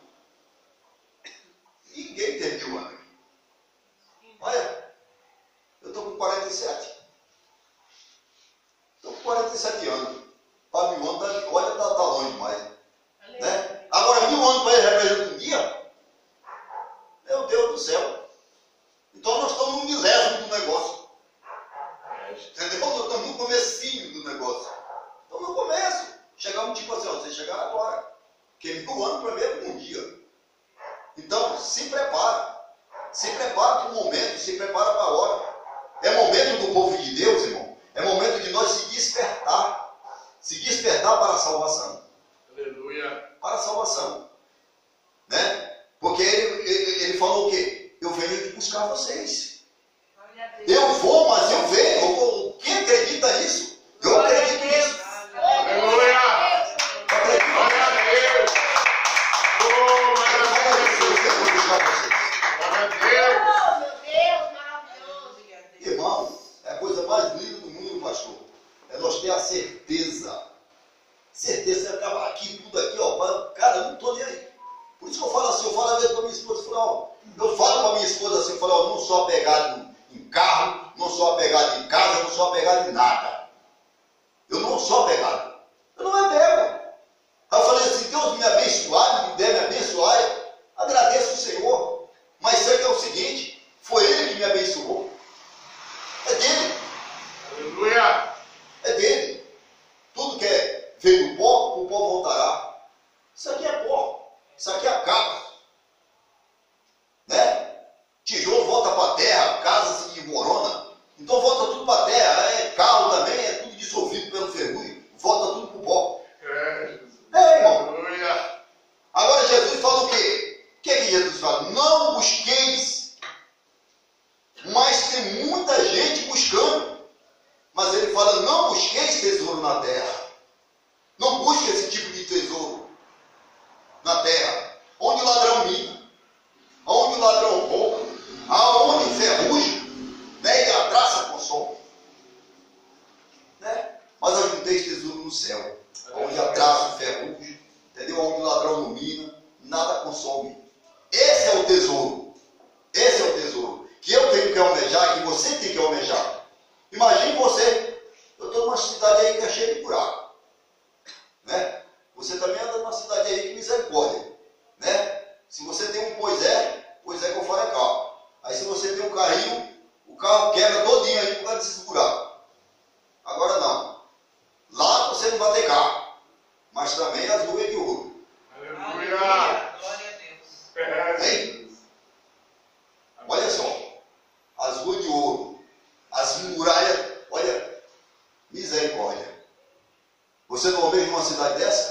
Ninguém tem mil anos aqui. Olha, eu estou com quarenta e sete. Estou com quarenta e sete anos. Para mil anos, tá, olha, está tá longe demais. Né? Agora, mil anos para ele representa um dia? Meu Deus do céu. Então nós estamos no milésimo do negócio. Entendeu? Nós estamos no comecinho do negócio. Estamos no começo. Chegamos tipo assim, ó, você chegar agora. Porque mil anos para mim é um dia. Então, se prepara. Se prepara para o momento, se prepara para a hora. É momento do povo de Deus, irmão. É momento de nós se despertar. Se despertar para a salvação. Aleluia. Para a salvação. Né? Porque ele, ele, ele falou o quê? Eu venho de buscar vocês. Eu vou, mas eu venho. Eu vou. Quem acredita nisso? Eu acredito nisso. Aleluia. Glória a Deus. Oh, maravilhoso. Eu venho buscar vocês. Glória a Deus. Oh, meu Deus, maravilhoso. Irmão, é a coisa mais linda do mundo, pastor. É nós ter a certeza. Certeza de acabar aqui, tudo aqui, ó. Cara, eu não estou nem aí. Por isso que eu falo assim, eu falo às vezes para minha esposa, eu falo, ó, eu falo para minha esposa assim, eu falo, ó, não sou apegado em carro, não sou apegado em casa, não sou apegado em nada. Eu não sou apegado. Eu não me apego. Aí eu falei assim, Deus me abençoar, me der me abençoar, agradeço o Senhor. Mas sei que é o seguinte, foi Ele que me abençoou. É dele. Aleluia. É dele. Tudo que é, veio do pó, o pó voltará. Isso aqui é pó. Isso aqui acaba. Né? Tijolo volta para a terra, casa se desmorona. Então volta tudo para a terra. É carro também, é tudo dissolvido pelo ferrugem. Volta tudo para o pó. É, É, irmão. aleluia. Agora Jesus fala o quê? O que é que Jesus fala? Não busqueis. Mas tem muita gente buscando. Mas ele fala, não busqueis tesouro na terra. Não busque esse tipo de tesouro na terra, onde o ladrão mina, onde o ladrão rouba, aonde ferrugem, né, e a traça consome. Né? Mas ajunteis tesouro no céu, onde a traça, o ferrugem, entendeu? Onde o ladrão não mina, nada consome. Esse é o tesouro. Esse é o tesouro que eu tenho que almejar e que você tem que almejar. Imagine você, eu estou numa cidade aí que é cheia de buraco, né? Você também anda numa cidade aí que misericórdia, né? Se você tem um pois é, pois é que eu falo é carro. Aí se você tem um carrinho, o carro quebra todinho aí por causa desse buraco. Agora não. Lá você não vai ter carro, mas também as ruas é de ouro. Aleluia. Glória a Deus. Hein? Olha só, as ruas de ouro, as muralhas, olha, misericórdia. Você não almeja uma cidade dessa?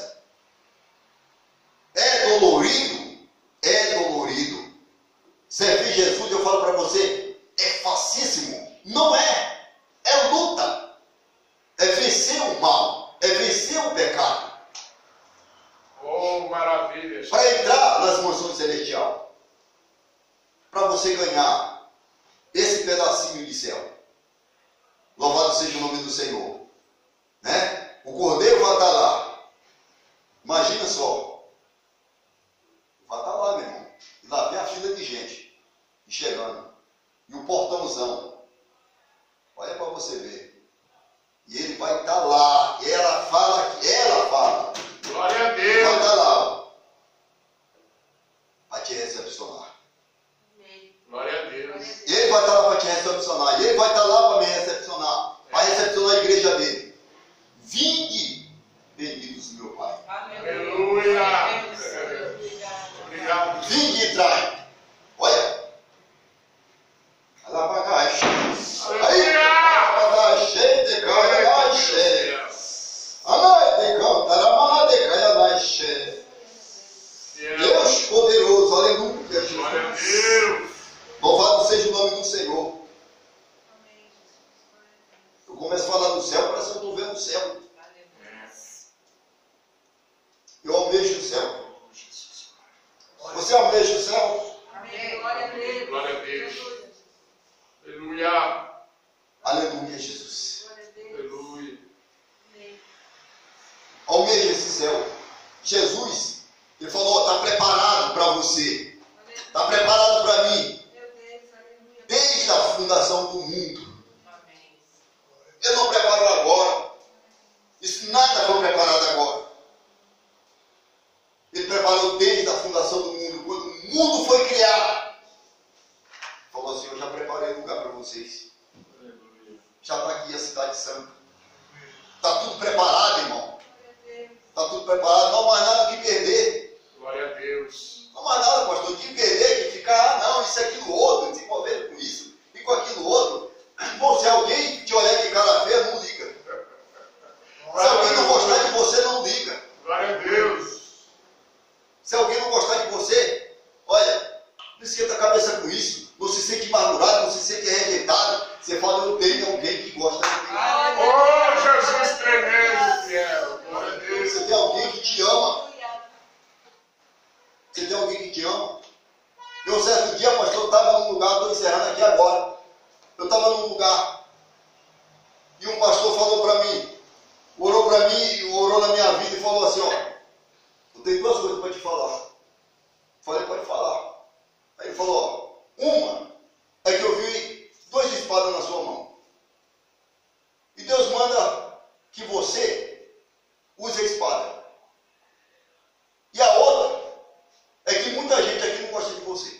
É dolorido? É dolorido. Servir Jesus, eu falo para você, é facíssimo. Não é. É luta. É vencer o mal. É vencer o pecado. Oh, maravilha. Para entrar nas mansões celestiais. Para você ganhar esse pedacinho de céu. Louvado seja o nome do Senhor. Né? O cordeiro vai estar lá. Imagina só. Vai estar lá, meu irmão. E lá vem a fila de gente. E chegando. E o portãozão. Olha para você ver. E ele vai estar lá. E ela fala que ela fala. Glória a Ele vai Deus. estar lá. Para te recepcionar. Glória a Deus. E ele vai estar lá para te recepcionar. E ele vai estar lá para me recepcionar. Para recepcionar a igreja dele. Vinde, benditos meu Pai. Aleluia. Obrigado. Vinde e trai. Olha. Vai lá para cá. Aí. Aleluia. Vai lá, começo a falar do céu, parece que eu estou vendo o céu. Eu almejo o céu. Você almeja o céu? Amém. Glória a Deus. Glória a Deus. Aleluia. Aleluia, Jesus. Aleluia. Almeja esse céu. Jesus, ele falou, está preparado para você. Está preparado para mim. Desde a fundação do mundo. Ele não preparou agora. Isso nada foi preparado agora. Ele preparou desde a fundação do mundo. Quando o mundo foi criado. Falou assim, eu já preparei lugar para vocês. Já está aqui a cidade santa. Está tudo preparado, irmão. Está tudo preparado. Não há mais nada que perder. Glória a Deus. Não há mais nada, pastor, que perder, que ficar, ah, não, isso, aquilo, outro, se envolver com isso e com aquilo, outro. Bom, se alguém te olhar de cara feia, não liga. Se alguém não gostar de você, não liga. Glória a Deus. Se alguém não gostar de você, olha, não esquenta a cabeça com isso. Não se sente amargurado, não se sente rejeitado. Você fala, eu tenho alguém que gosta de mim. Oh, Jesus tremendo, fiel. Glória a Deus. Você tem alguém que te ama. Você tem alguém que te ama. Eu, um certo dia, pastor, eu estava num lugar, estou encerrando aqui agora. Eu estava num lugar. E um pastor falou para mim, orou para mim, orou na minha vida e falou assim, ó, eu tenho duas coisas para te falar. Falei, pode falar. Aí ele falou, ó, uma é que eu vi duas espadas na sua mão. E Deus manda que você use a espada. E a outra é que muita gente aqui não gosta de você.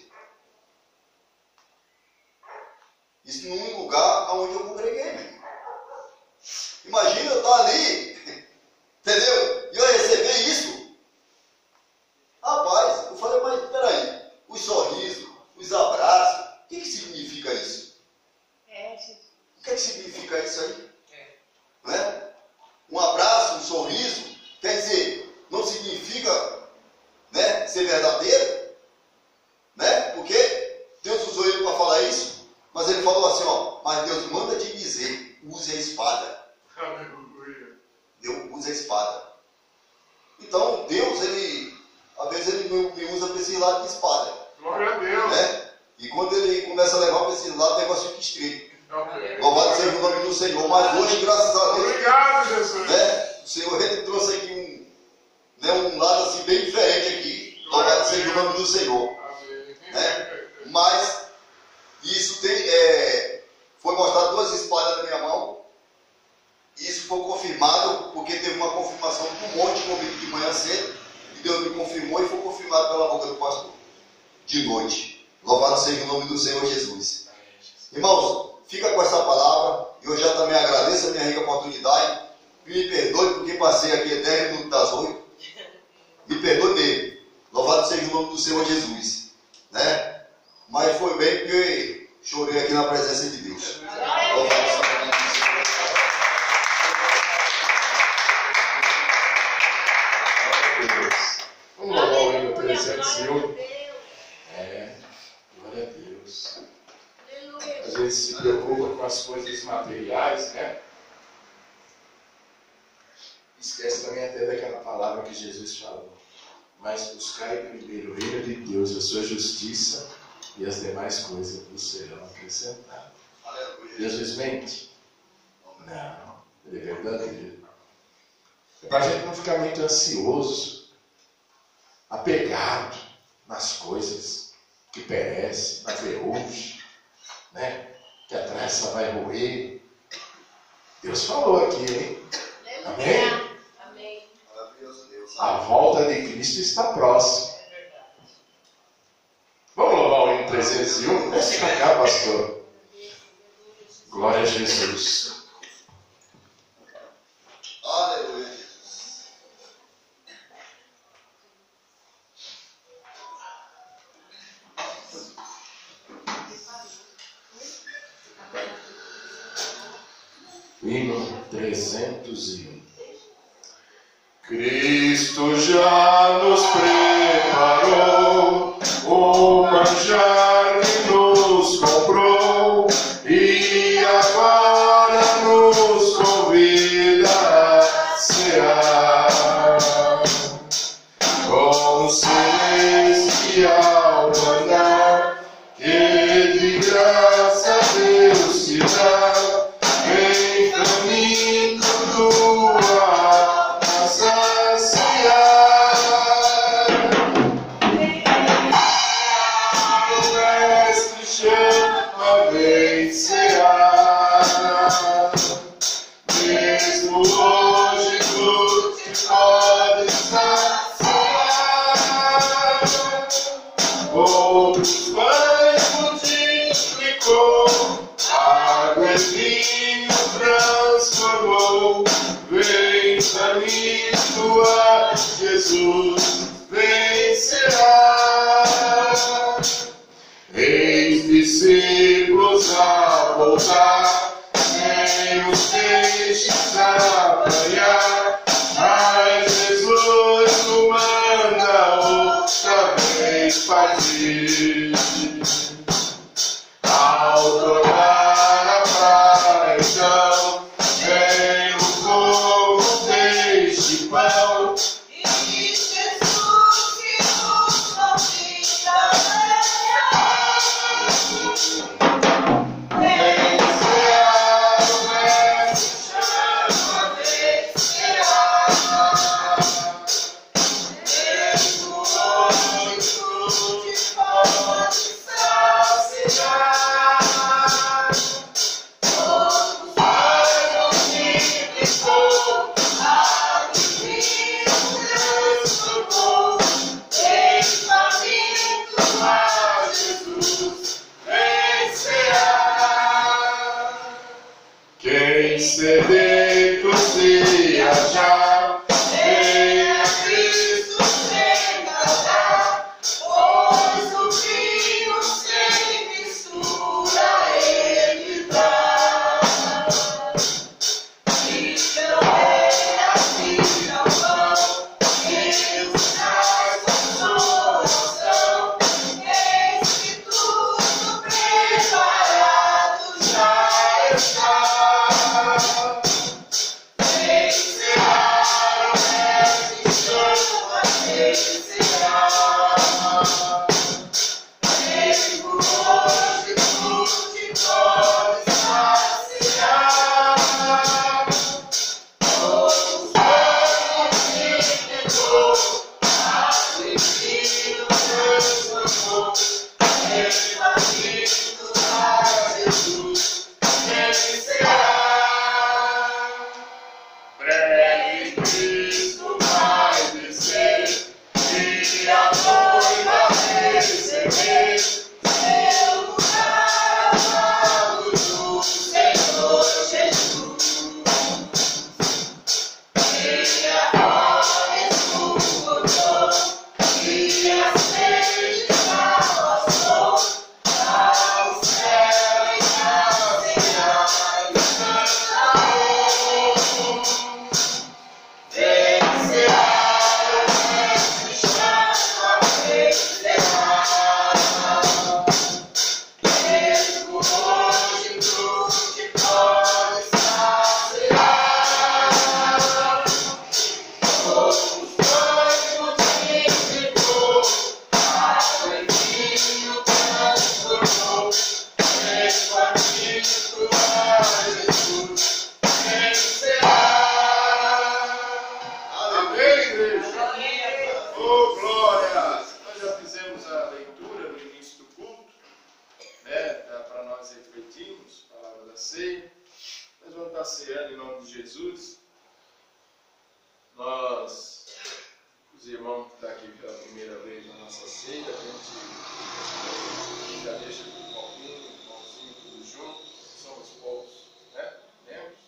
Isso num lugar onde eu congreguei, meu irmão. Imagina eu estar ali, entendeu? E eu receber isso. Rapaz, eu falei, mas peraí, os sorrisos, os abraços, o que, que significa isso? É, O que, que significa isso aí? É. Né? Um abraço, um sorriso, quer dizer, não significa, né, ser verdadeiro, né? Porque Deus usou ele para falar isso, mas ele falou assim, ó, mas Deus manda te dizer, use a espada. Aleluia. Deus usa a espada. Então, Deus, ele, às vezes ele me usa para esse lado de espada. Glória a Deus. Né? E quando ele começa a levar para esse lado, o negócio fica estreito. Okay. Louvado seja o nome do Senhor. Mas hoje, graças a Deus, Obrigado, Jesus. né, o Senhor ele trouxe aqui um, né, um lado assim bem diferente aqui. Louvado seja o nome do Senhor. Amém. Né? Mas isso tem, é, foi mostrado duas espadas na minha mão. E isso foi confirmado, porque teve uma confirmação do monte comigo de manhã cedo. E Deus me confirmou e foi confirmado pela boca do pastor. De noite. Louvado seja o nome do Senhor Jesus. Irmãos, fica com essa palavra. E eu já também agradeço a minha rica oportunidade. E me perdoe porque passei aqui dez minutos das oito. Me perdoe dele. Louvado seja o nome do Senhor Jesus. Né? Mas foi bem porque chorei aqui na presença de Deus. Louvado seja o nome do Senhor. Vamos louvar o hino trezentos e um. É, glória a Deus. Às vezes se preocupa com as coisas materiais, né? Esquece também até daquela palavra que Jesus falou. Mas buscai primeiro o reino de Deus, a sua justiça, e as demais coisas vos serão acrescentadas. Jesus mente? Não, ele é verdadeiro. É para a gente não ficar muito ansioso, apegado nas coisas que perecem, na ferrugem, né? Que a traça vai roer. Deus falou aqui, hein? Amém? Amém. A volta de Cristo está próxima. Vamos louvar o hino trezentos e um? Desce pra cá, pastor. Glória a Jesus. Aleluia, Jesus. Hino trezentos e um. Cristo já nos preparou o manjar que nos comprou e agora nos Mesmo hoje tu te podes saciar. Outros pães multiplicou, água em vinho transformou. Vem faminto a Jesus, vencerá. Eis discípulos a voltar, sem os peixes apanhar, mas Jesus o manda outra vez partir. Ao tornar a praia, então, vem o povo, peixe e pão. E Jesus que nos convida a vencer o mestre, chama vencerá. Mesmo hoje tu te podes saciar. Todos mais multiplicou, a divino transformou. Vem faminto a Jesus, vencerá. Quem sedentos viajar, Venha Cristo sem casar, pois o vinho sem mistura ele dá. E também assim não vão, e os traz consolação. Eis que tudo preparado já está. Vencerá o mestre, chama vencerá. Mesmo hoje tu te podes saciar. Todos vamos multiplicou, a divino transformou. Vem faminto a Jesus, vencerá. breve Cristo vai descer e a noiva receber. Seu lugar amado do Senhor Jesus. Ele agora escutou e a sede passou ao céu e nascerá e cantarão. Vencerá o mestre, chama vencerá. Mesmo hoje tu te podes saciar. Todos pães multiplicou, água em vinho transformou. Vem faminto a Jesus, vencerá. Amém, igreja? Oh, glória! Nós já fizemos a leitura no início do culto, né? Para nós refletirmos a palavra da ceia. Nós vamos estar ceando em nome de Jesus. Nós, os irmãos que estão aqui pela primeira vez na nossa ceia, a gente já deixa tudo calminho, irmãozinho, tudo junto. Somos poucos, né? Membros.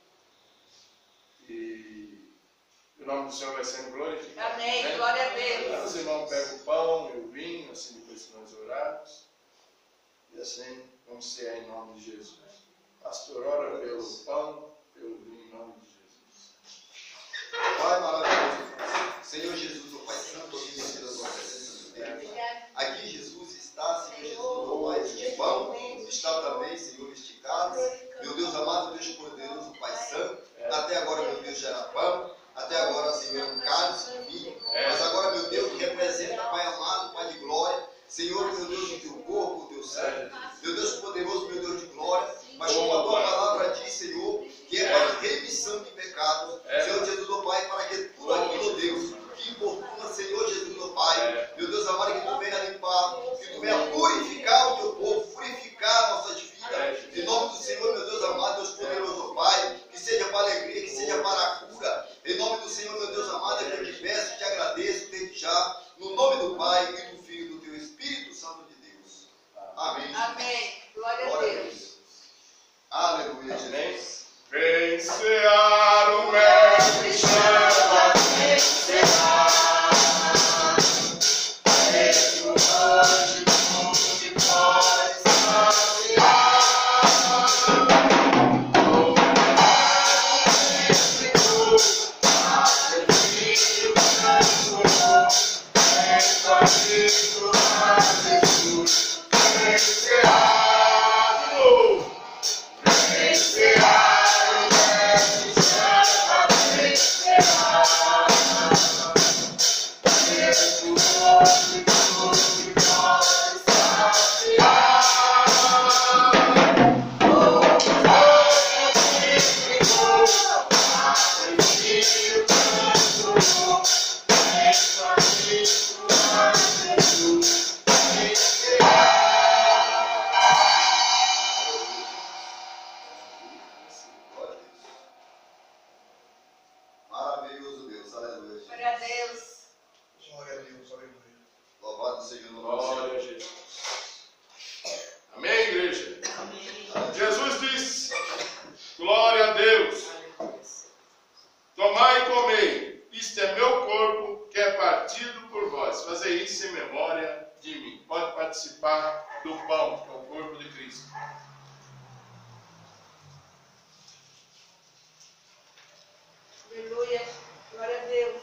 E o nome do Senhor vai sendo glorificado. Amém, né? glória a Deus. Os irmãos pegam o pão e o vinho, assim depois que nós orarmos. E assim vamos cear em nome de Jesus. Pastor, ora pelo pão, pelo vinho, em nome de Jesus. Pai maravilhoso, Senhor Jesus, o Pai Santo, aqui na tua presença, Deus. Aqui Jesus está, Senhor Jesus, o Pai, este pão está também, Senhor, este cálice. Meu Deus amado, Deus poderoso, Pai Santo. Até agora, meu Deus, já era pão. Até agora, Senhor, é um cálice de vinho. Mas agora, meu Deus, que representa, Pai amado, Pai de glória. Senhor, meu Deus, o teu corpo, o teu sangue. Meu Deus poderoso, meu Deus de glória. Mas como a tua palavra diz, Senhor, que é para remissão de pecados. Senhor Jesus, meu Pai, para que tudo aquilo, Deus, que importuna, Senhor Jesus, meu Pai. Meu Deus amado, que tu venha limpar, que tu venha purificar o teu povo, purificar nossas vidas. Em nome do Senhor, meu Deus amado, Deus poderoso, Pai, que seja para alegria, que seja seja para a cura. Em nome do Senhor, meu Deus amado, é que eu te peço, te agradeço desde já, no nome do Pai e do Filho e do teu Espírito Santo de Deus. Amém. Amém. Glória, Glória a Deus. Aleluia, Amém. Jesus. Vem cear o mestre, chama, vem cear. Esse o anjo que pode saciar. O mestre tu, a servir o canto, esta Cristo a Jesus, vem cear de novo. Vem cear o mestre, chama, vem cear. Esse o anjo que pode saciar. Maravilhoso Deus, aleluia. Jesus. Glória a Deus. Glória a Deus, aleluia. Louvado seja o nome do Glória a Senhor. Jesus. Amém, igreja? Jesus disse: glória a Deus. Tomai e comei, isto é meu corpo que é partido por vós. Fazei isso em memória de mim. Pode participar do pão, que é o corpo de Cristo. Aleluia. Glória a Deus.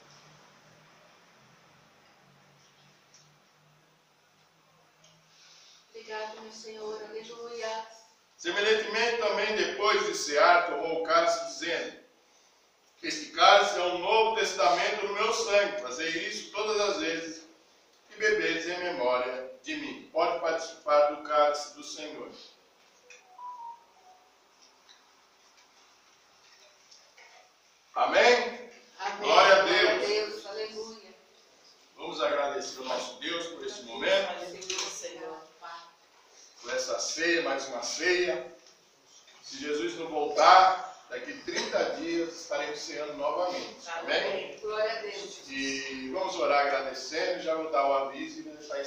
Obrigado, meu Senhor. Aleluia. Semelhantemente também, depois de cear, tomou o cálice, dizendo: este cálice é um novo testamento no meu sangue. Fazei isso todas as vezes que bebedes em memória de mim. Pode participar do cálice do Senhor. Amém? Amém. Glória a Glória a Deus. Deus. Aleluia. Vamos agradecer ao nosso Deus por esse momento, Aleluia, Senhor. por essa ceia, mais uma ceia. Se Jesus não voltar, daqui trinta dias estaremos ceando novamente. Amém? Glória a Deus. E vamos orar agradecendo, já vou dar o aviso e deixar